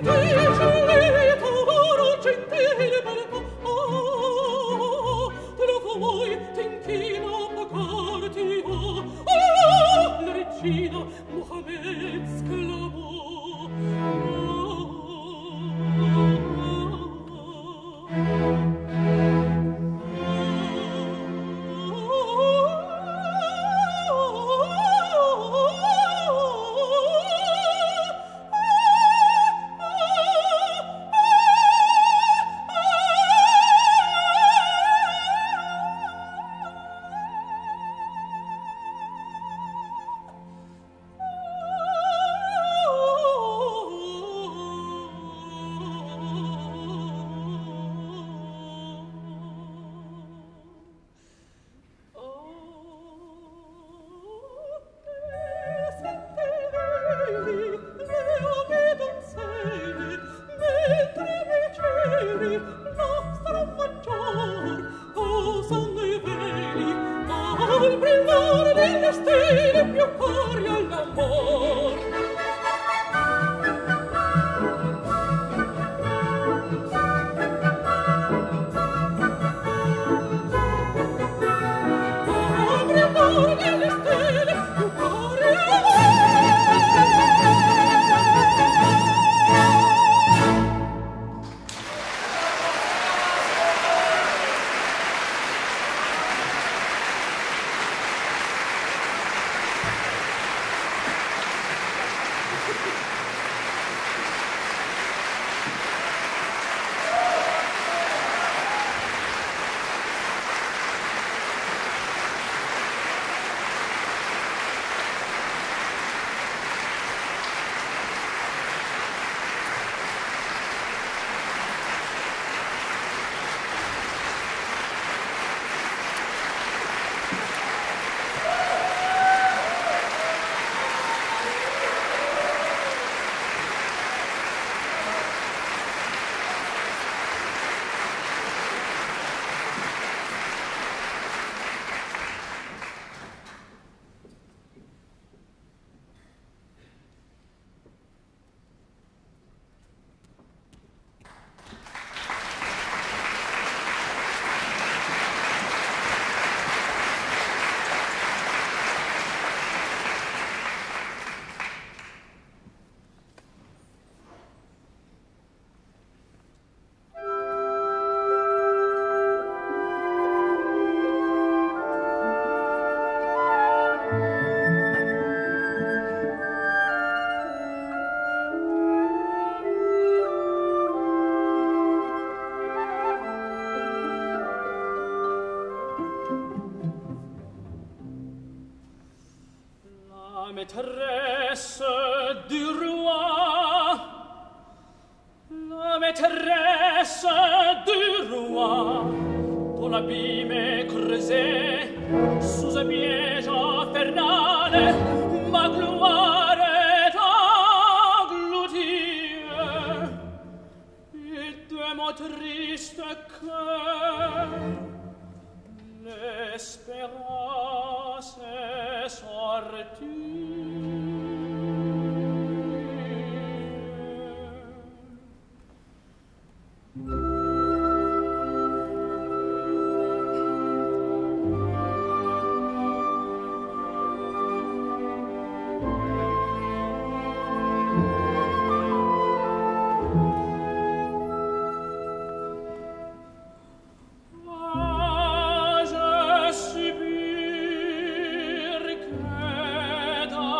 maîtresse du roi, la maîtresse du roi, dont l'abîme est creusé sous un piège infernal, ma gloire est engloutie, et de mon triste cœur l'espérance est sortie. Je subis que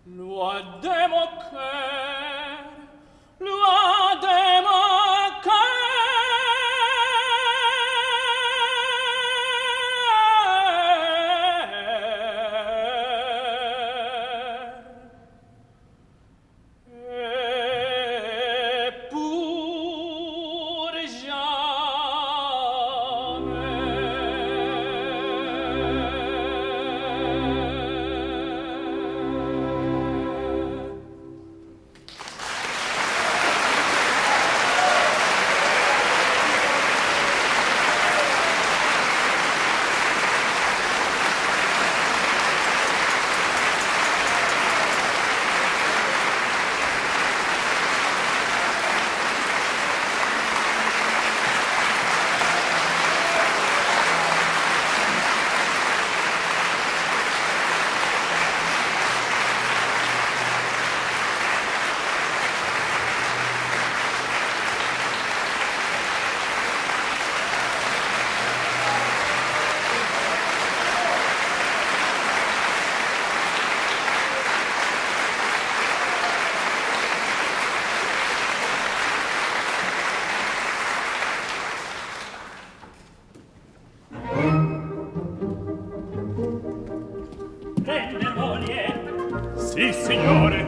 Sì, signore.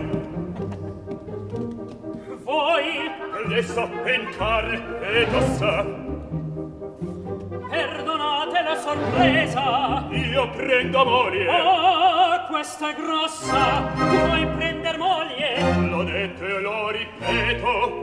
Voi? Adesso in carne ed ossa. Perdonate la sorpresa. Io prendo moglie. Oh, questa è grossa. Vuoi prender moglie? L'ho detto e lo ripeto.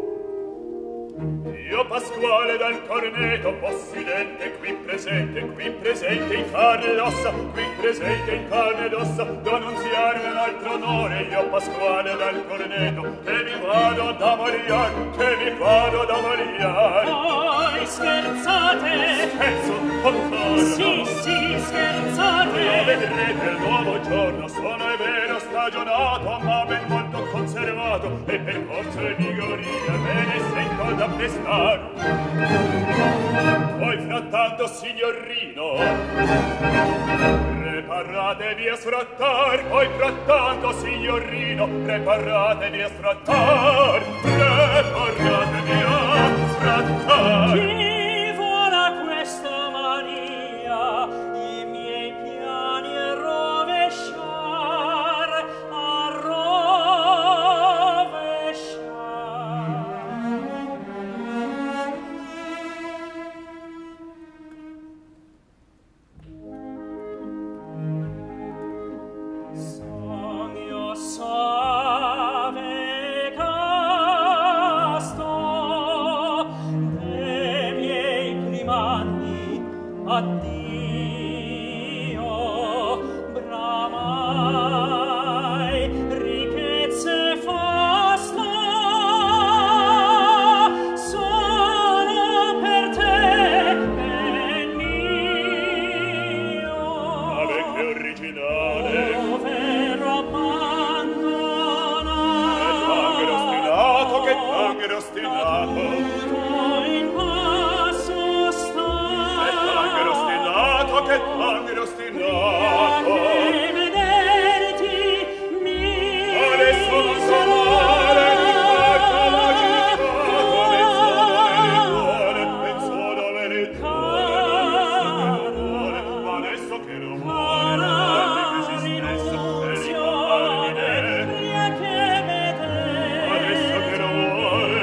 Io Pasquale dal Corneto, possidente qui presente in carne ed ossa, qui presente in carne ed ossa, d'annunziarvi un altro onore, io Pasquale dal Corneto, che vi vado ad amaliar, che vi vado ad amaliar. Voi scherzate? Scherzo, ancora? Sì, sì, scherzate. Lo vedrete il nuovo giorno, sono è vero stagionato, ma ben molto conservato, e per forza e vigoria me ne sento da prestare. Voi frattanto, signorino, preparatevi a sfrattar. Voi frattanto, signorino, preparatevi a sfrattar. Preparatevi a sfrattar. Chi vuole questa mania i miei piani a rovesciar, a rovesciar? Sogno save casto de miei primanni, addio, bramai ricchezze fasta, sono per te ben mio. Ma vecchio originale, Povero abbandonato, che tanghero ostinato, tutto in passo sta, che tanghero ostinato. e vederti mi Adesso non so male, mi guarda l'agitato, penso dove ne vuole, ma adesso che non vuole, guardi che si stessa, e ricordarmi me. Adesso che non vuole,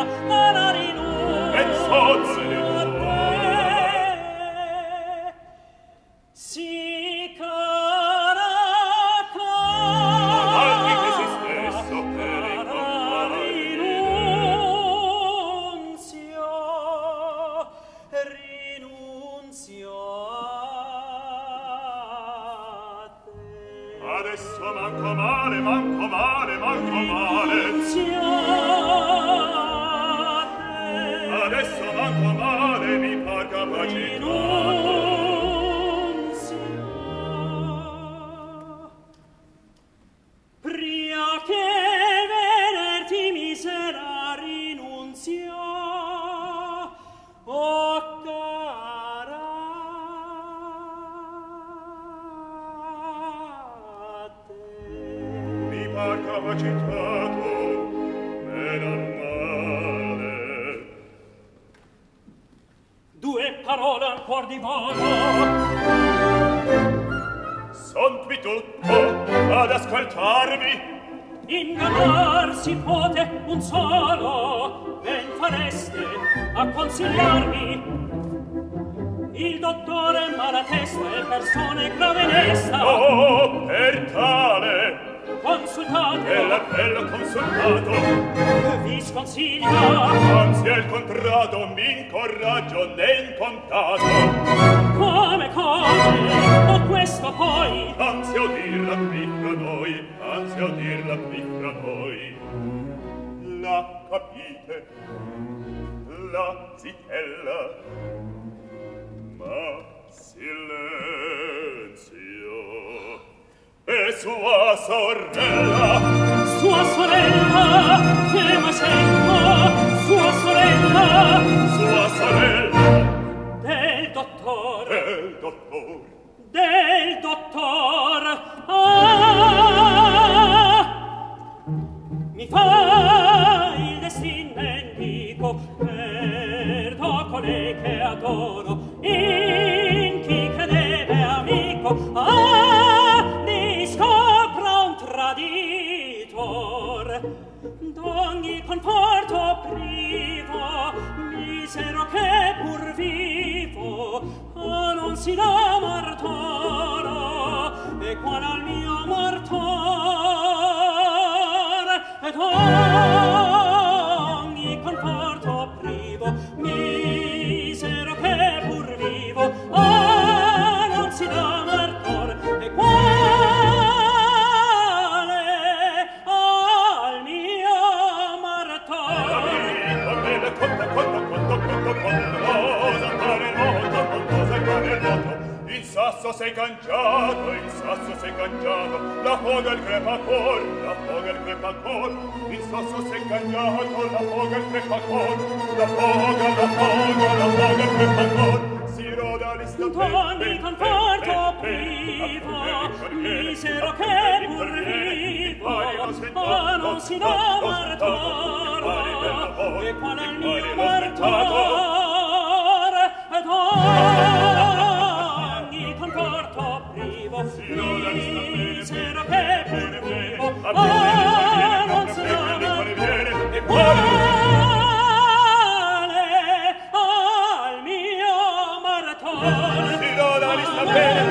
penso dove ne vuole. Si cara Guardi che si stesso, e ricordarmi me. Rinunzio a te. Adesso manco male, manco male, manco male. Rinunzio a te. Adesso manco male, mi par capacitato. Pria che vederti mi sarà rinunzio, oh cara a te. far capacitato meno male. Due parole ancor di volo. Son qui tutto ad ascoltarvi. Ingannar si pote un solo, ben fareste a consigliarmi. Il dottore Malatesta è persona grave onesta. Oh, per tale Consultato è l'appello consultato. vi sconsiglia, Anzi al contrario mi incoraggio né incontato. come o questo poi Anzi a dirla qui fra noi, anzi a dirla qui fra noi. La capite, la zitella, ma silenzio. E sua sorella, che mi sento, sua sorella del dottor, del dottor. Mi fa il destino mendico, perdo colei che adoro, in chi credeve amico. Mi scopra un traditor, d'ogni conforto privo, misero che pur vivo, non si dà martoro, e qual al mio martor, ed ogni conforto privo, misero che pur vivo, non si dà martor, e quale al mio martor. In sasso sei cangiato, la foga il crepacor, in sasso sei cangiato, la foga il crepacor, la foga il crepacor, si roda l'istante. Ogni conforto privo, misero che pur vivo, non si dà martoro, e qual è il mio martore, ed ogni conforto privo, misero che pur vivo, non si dà martore, e quale al mio martore. Si roda l'istante, bene,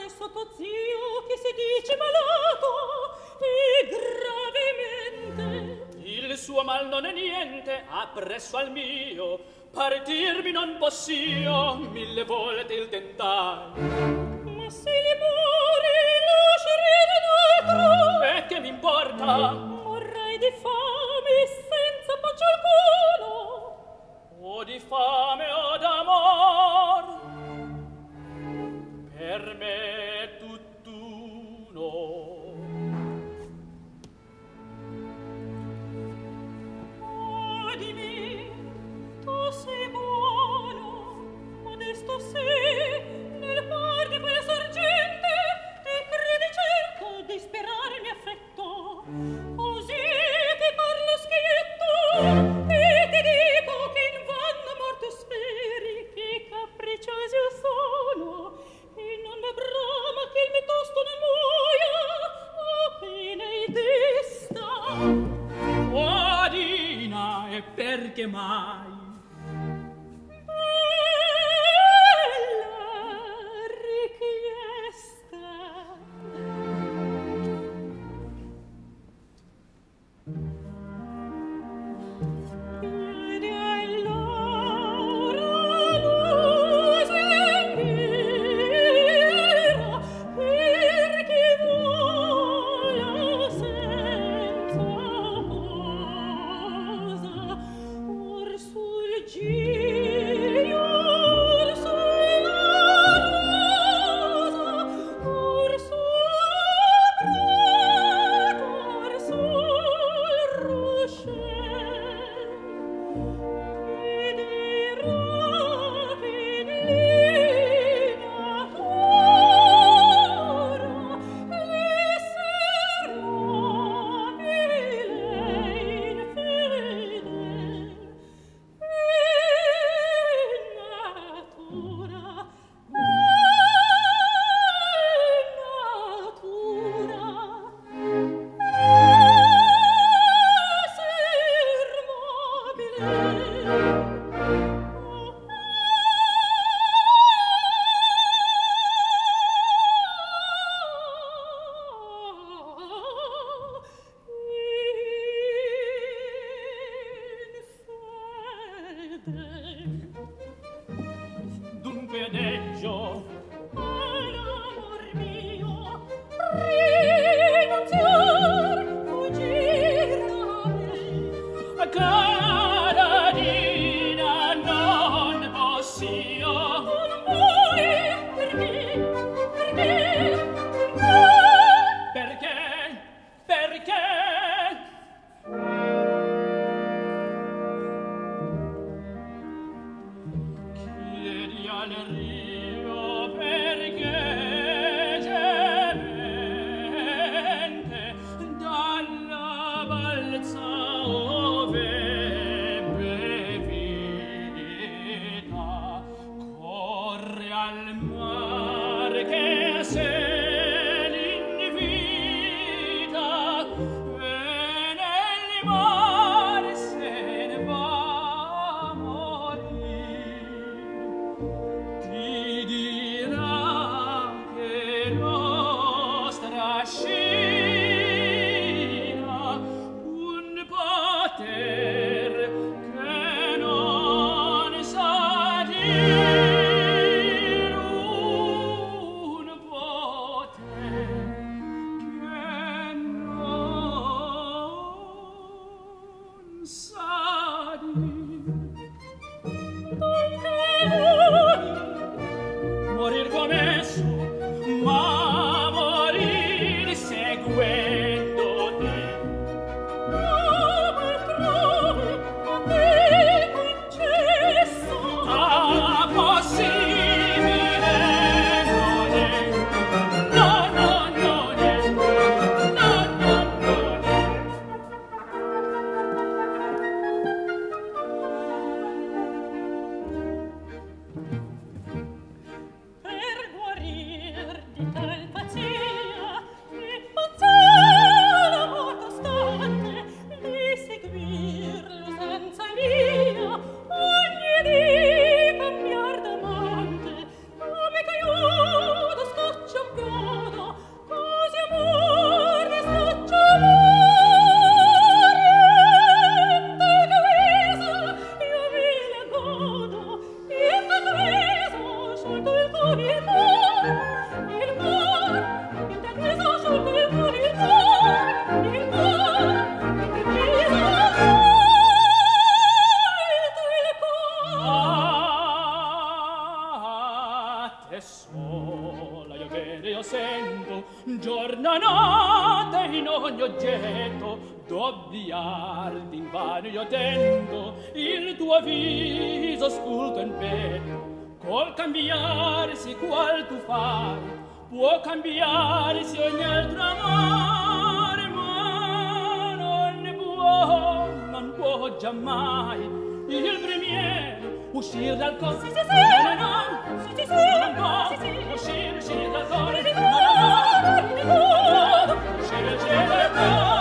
è sotto zio che si dice malato e gravemente. Il suo mal non è niente, appresso al mio, partirmi non possio, 1000 volte il tentar. Ma se li muore, lascerete d'altro. E che m'importa? Morrai di fame senza pace alcuno. O di fame o d'amor, per me è tutt'uno. Di me, tu sei buono, modesto sei, nel cuor di quella sorgente, e credi certo di sperare il mio affetto. Così ti parlo schietto, e ti dico che invanno amor tu speri, che capriccioso io sono, e non brama che il mio tosto non muoia, appena è desta. Guadina, e perché mai? Bella richiesta. Chiedi allora luce mira, per chi vola senza posa, or sul giglio, or sulla rosa, or sul prato, or sul ruscello. E dirà che in linea ora le sarà e lei infedel in natura, Dunque adeggio, l'amor mio, rinunziar, fuggir da me. Caradina, non possio. Non vuoi, perché? Perché? Perché? Chiedi al rio io sento giorno e notte in ogni oggetto d'ovviar d'invano io tento il tuo viso sculto in petto col cambiarsi qual tu fai può cambiarsi ogni altro amore ma non può giammai il premier uscir dal cuore no non può uscir dal cuore no uscir dal cuore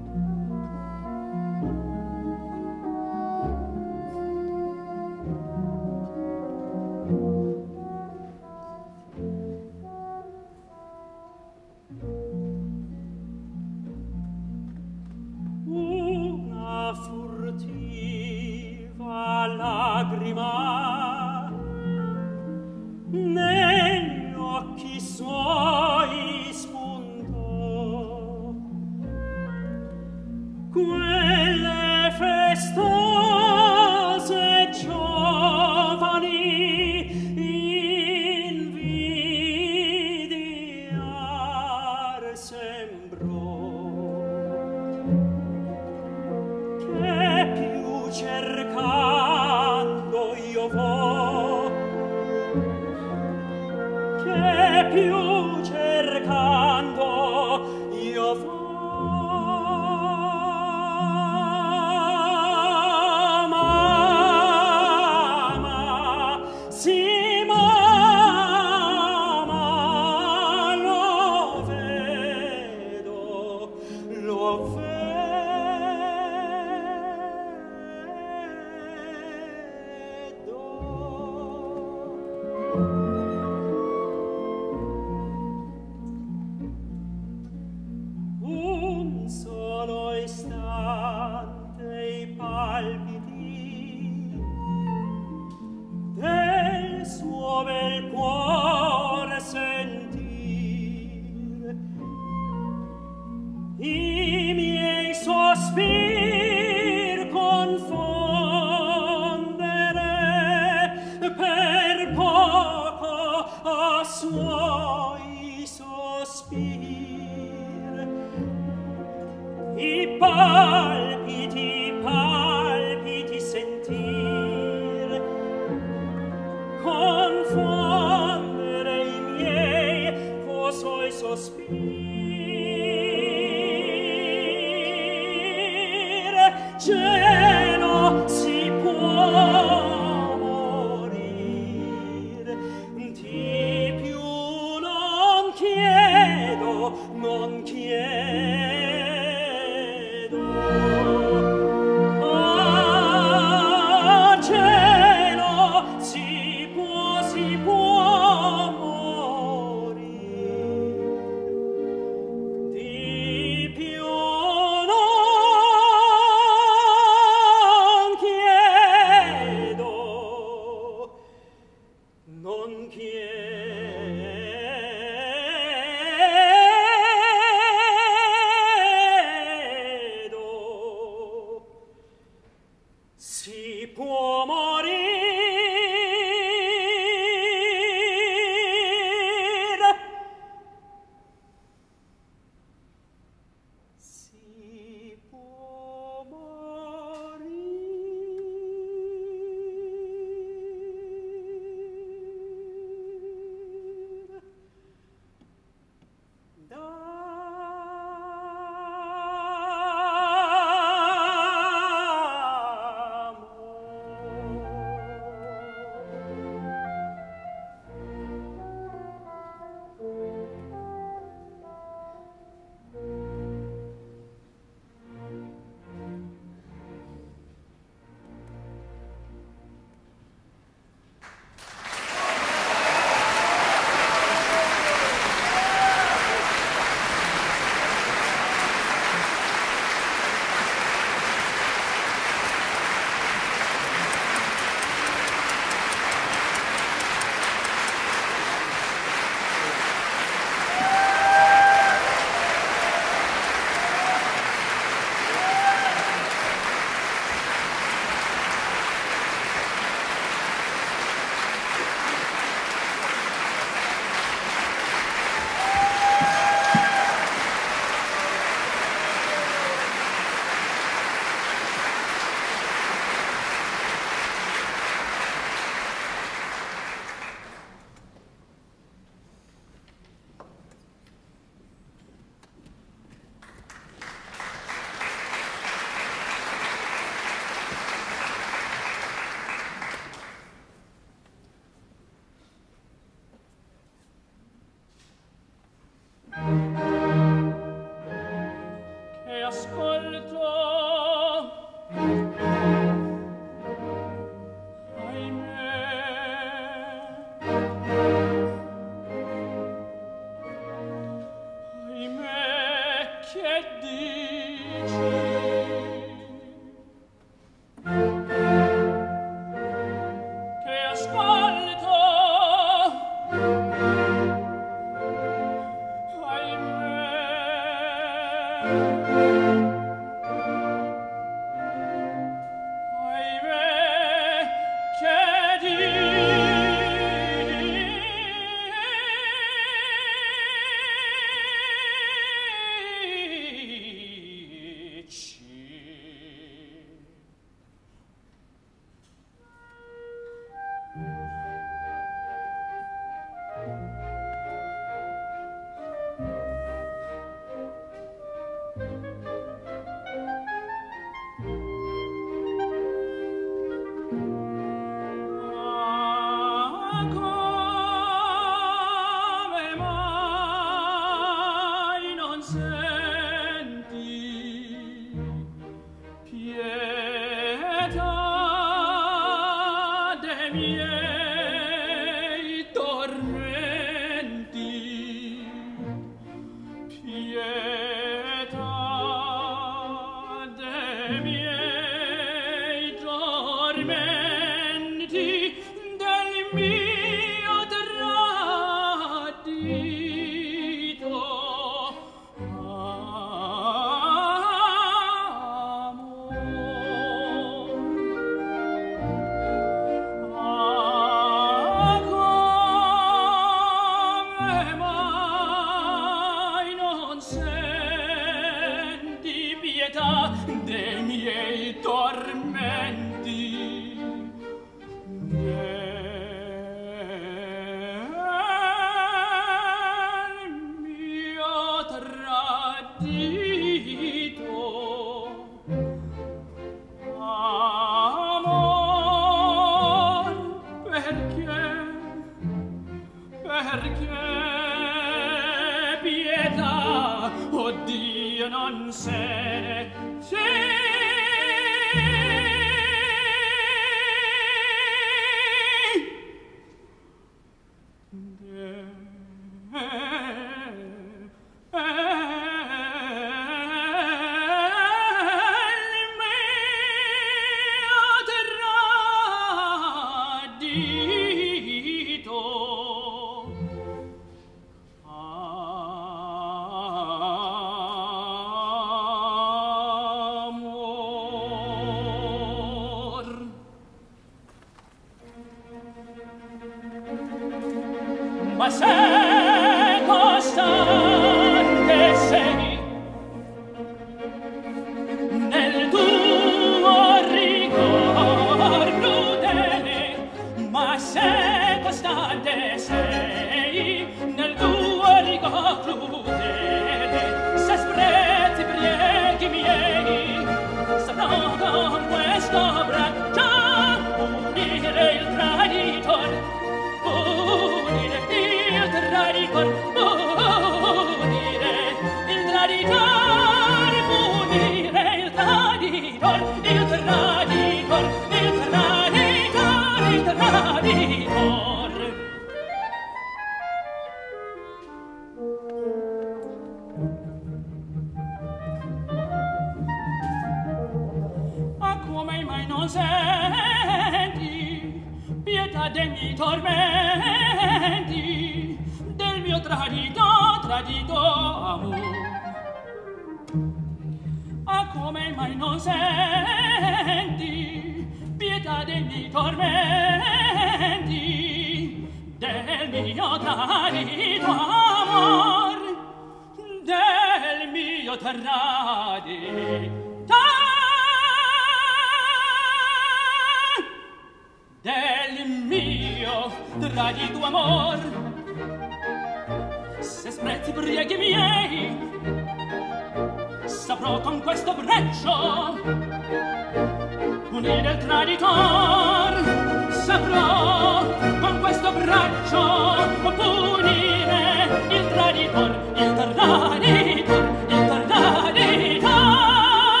Il traditor, il traditor.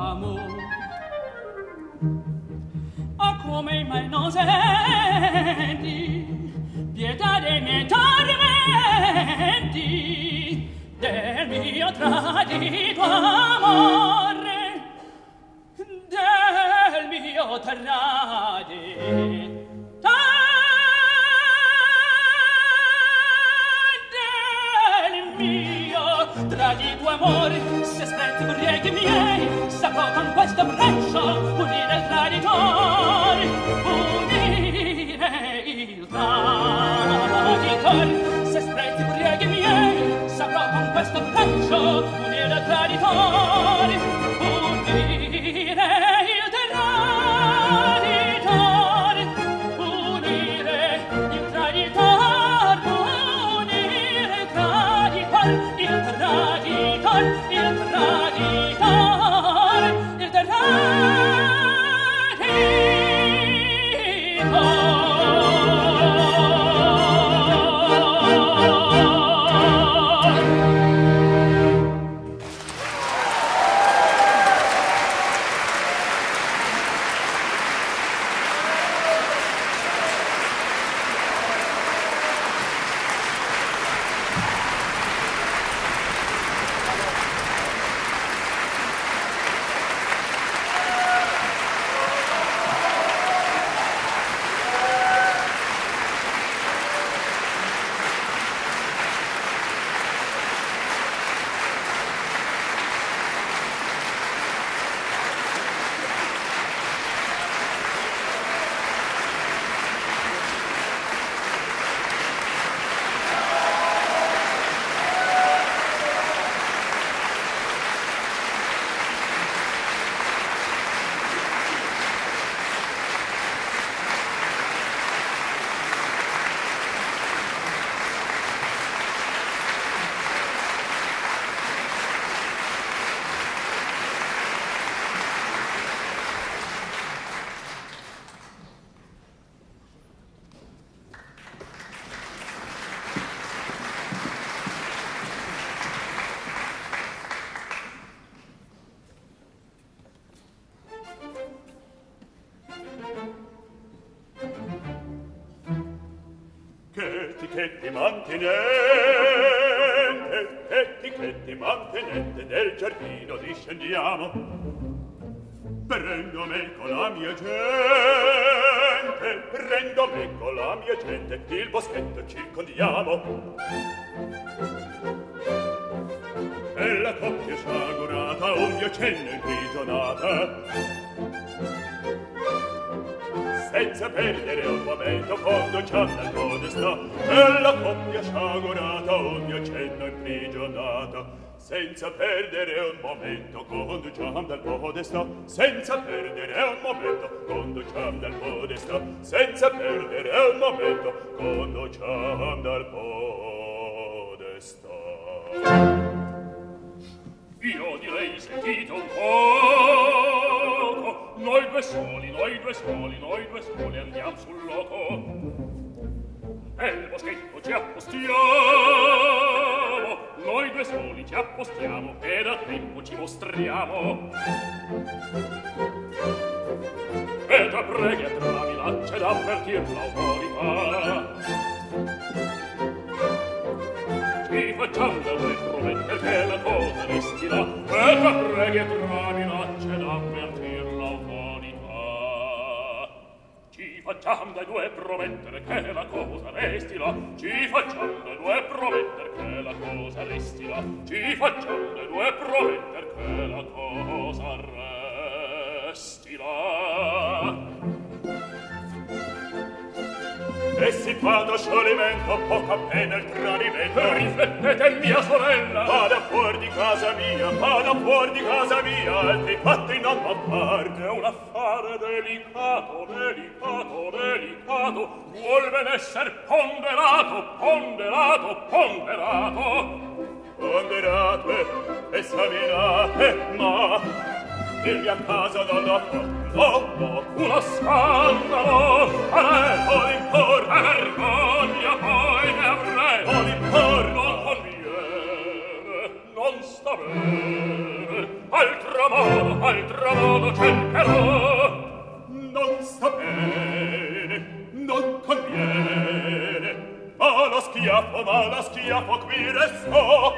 d'amor. Ah, come mai non senti pietà dei miei tormenti, del mio tradito amore, del mio tradito tradito amore, se stretti brieghi miei, saprò con questo braccio unire il traditore, unire il traditore. Se stretti brieghi miei, saprò con questo braccio unire il traditore, unire il traditore, unire il traditore, unire il traditore, il traditor, il traditor, il traditor. Mantenente del giardino discendiamo, prendo me con la mia gente, il boschetto circondiamo. E la coppia sciagurata, un mio cenno imprigionata, senza perdere un momento conduciamo al podestà. E la coppia sciagurata, un mio cenno imprigionata, senza perdere un momento conduciamo dal podestà, senza perdere un momento conduciamo dal podestà, senza perdere un momento conduciamo dal podestà. Io direi sentite un poco, noi due soli andiamo sul loco, e il boschetto ci appostiamo, noi due soli ci appostiamo, e da tempo ci mostriamo. E tra preghi e tra minacce d'avvertir l'autorità, ci facciamo delle promettere che la cosa restirà, e tra preghi e tra minacce d'avvertir l'autorità, ci facciamo dai due promettere che la cosa restirà, ci facciamo dai due promettere che la cosa restirà, ci facciamo dai due promettere che la cosa restirà. E situato scioglimento, poco appena il tradimento. Riflettete, mia sorella, vada fuori di casa mia, vada fuori di casa mia, altri fatti non m'appar. È un affare delicato, delicato, delicato, vuol ben esser ponderato, ponderato, ponderato. Ponderate, esaminate, ma il mia casa non lo fa. No, uno scandalo, non importa, vergogna poi ne avrei, non importa, non conviene, non sta bene, altro modo, altro modo cercherò. Non sta bene, non conviene, ma lo schiaffo qui restò.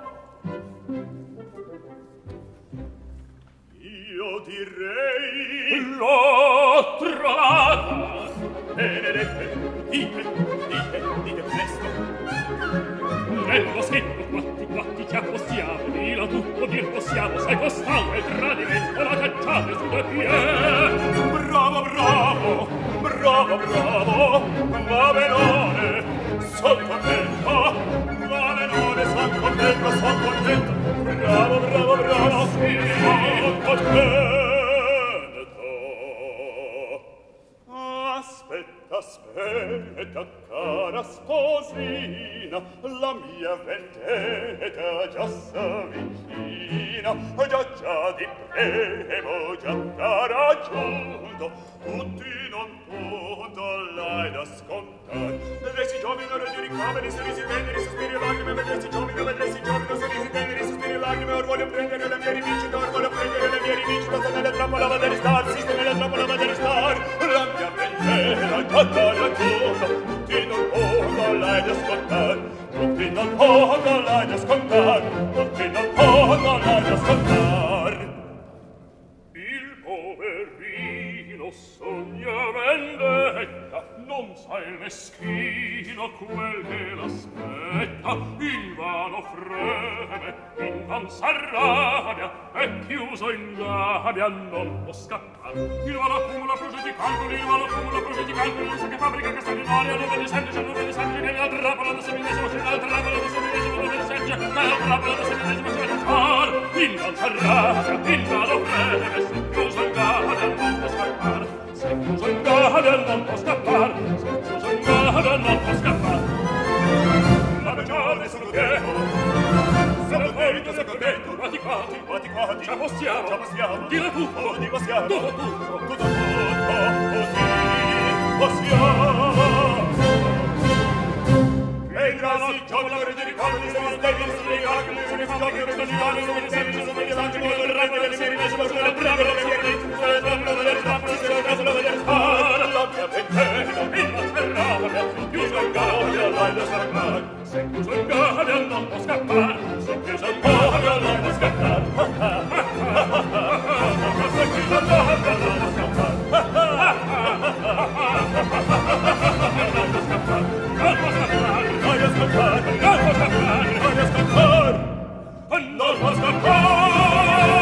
Io direi l'ho trovata. Benedette, dite presto. Nello scritto quatti ci appostiamo, dillo tutto dir possiamo, sai costante il tradimento, la cacciate su due piedi. Bravo, va benone, son contento, bravo, son contento. Aspetta, cara sposina, la mia vendetta già s'avvicina, già ti prego, già t'ha raggiunto, tutti non punto l'hai da scontare. Vedresti giovine, raggi ricoveri, sorrisi tenderi, sospiri e lacrime, vedresti giovine, sorrisi tenderi, sospiri e lacrime, or voglio prendere la mia rivincita, sta nella trappola va da ristar, sta nella trappola va da ristar, la mia vendetta già t'ha raggiunto, tutti non punto l'hai da scontare, tutti non punto l'hai da scontare, tutti non punto l'hai da scontare. Il poverino sogna vendetta, non sa il meschino quel che l'aspetta, invano freme, invan s'arrabbia, è chiuso in gabbia, non può scappare. Il vano accumula progetti calcoli, non sa che fabbrica che sta in aria, non vede semplice, nella trappola da semilesimo, nella trappola da semilesimo, non vede semplice, nella trappola da semilesimo, c'è il invan s'arrabbia, invano freme, se chiuso in gabbia, non può scappare. Se chiuso in gabbia, non può scappare. Se chiuso in gabbia, non può scappare. La magione sono dietro, sono contento, quati, ci appostiamo, dire tutto, tutto, e grassi, giovane, regge di calli, sono stati, sono i calli, sono i fabbrici, sono i calli, sono i semplici, sono i lanci, sono i ragni, sono i semplici, sono i bravo, sono i semplici, sono i bravo, sono i bravo, sono i bravo, sono i bravo, la mia pentena, in la serrata, chiuso in gabbia, l'hai da scappare, se chiuso in gabbia non può scappare, se chiuso in gabbia l'hai da scappare, se chiuso in gabbia l'hai da scappare, non può scappare.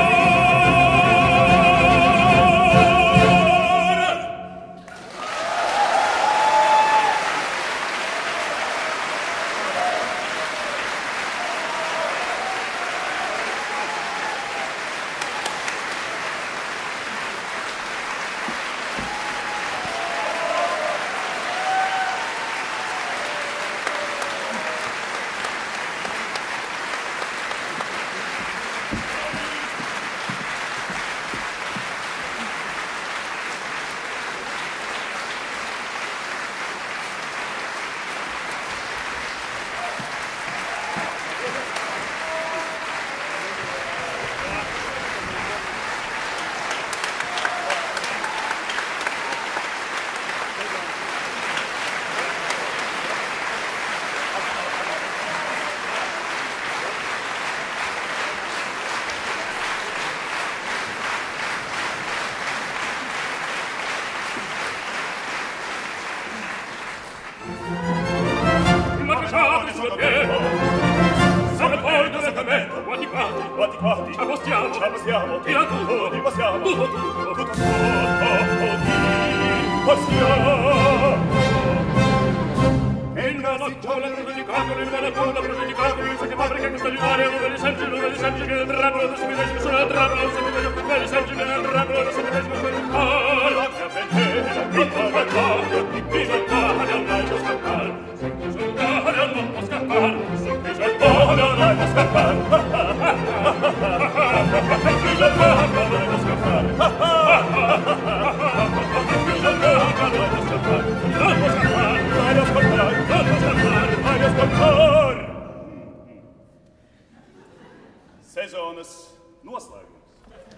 Sezonas noslēgums.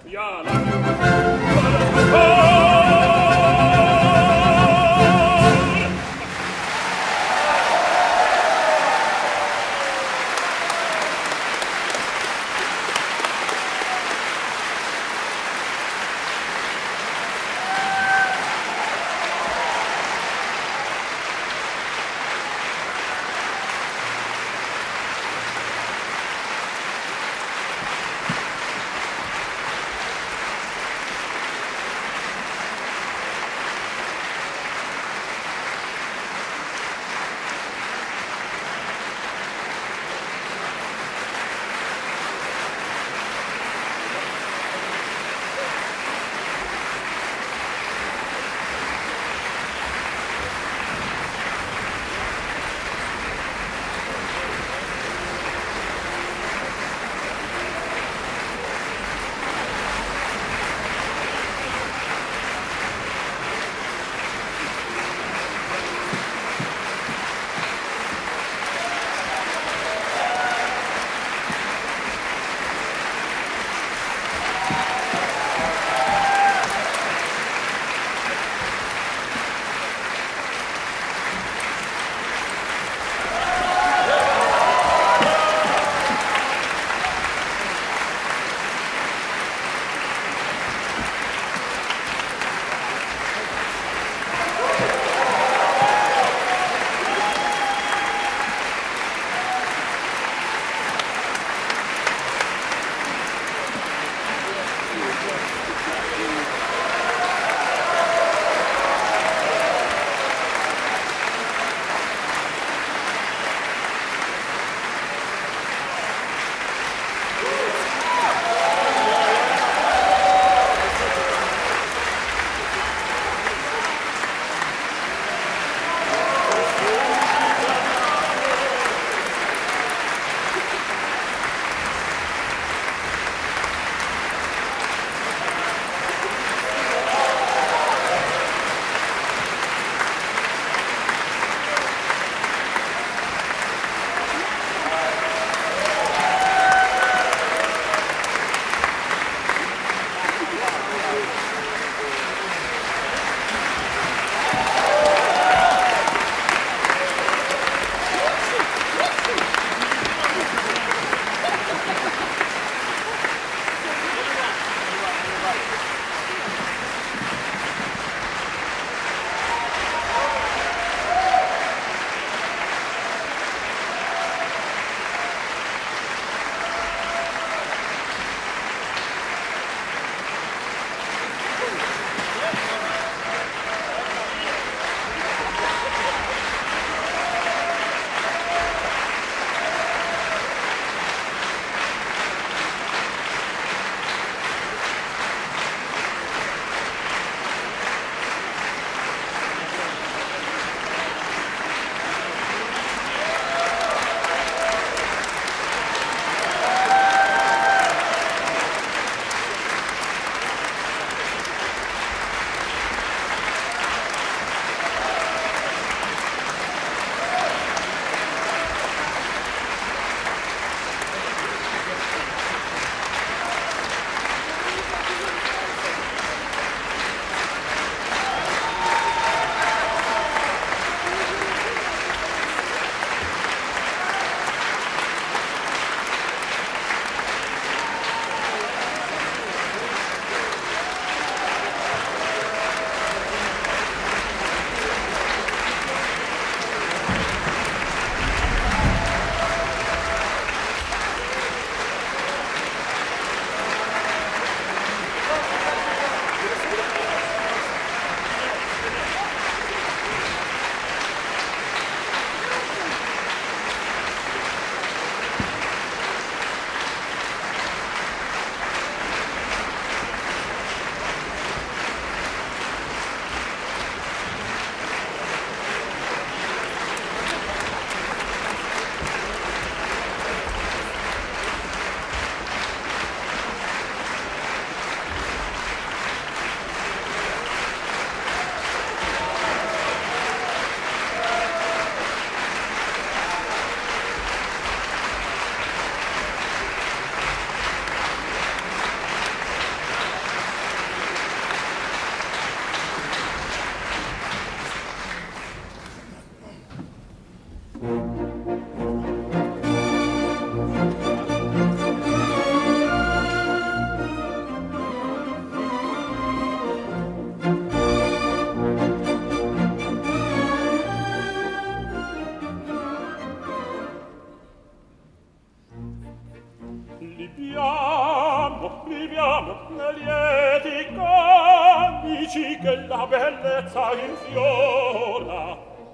Viviamo nei lieti camici che la bellezza infiora.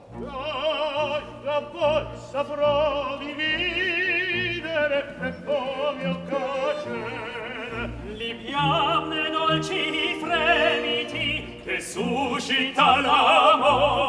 Da voi saprò dividere e come occasione. Libiam ne dolci fremiti che suscita l'amore.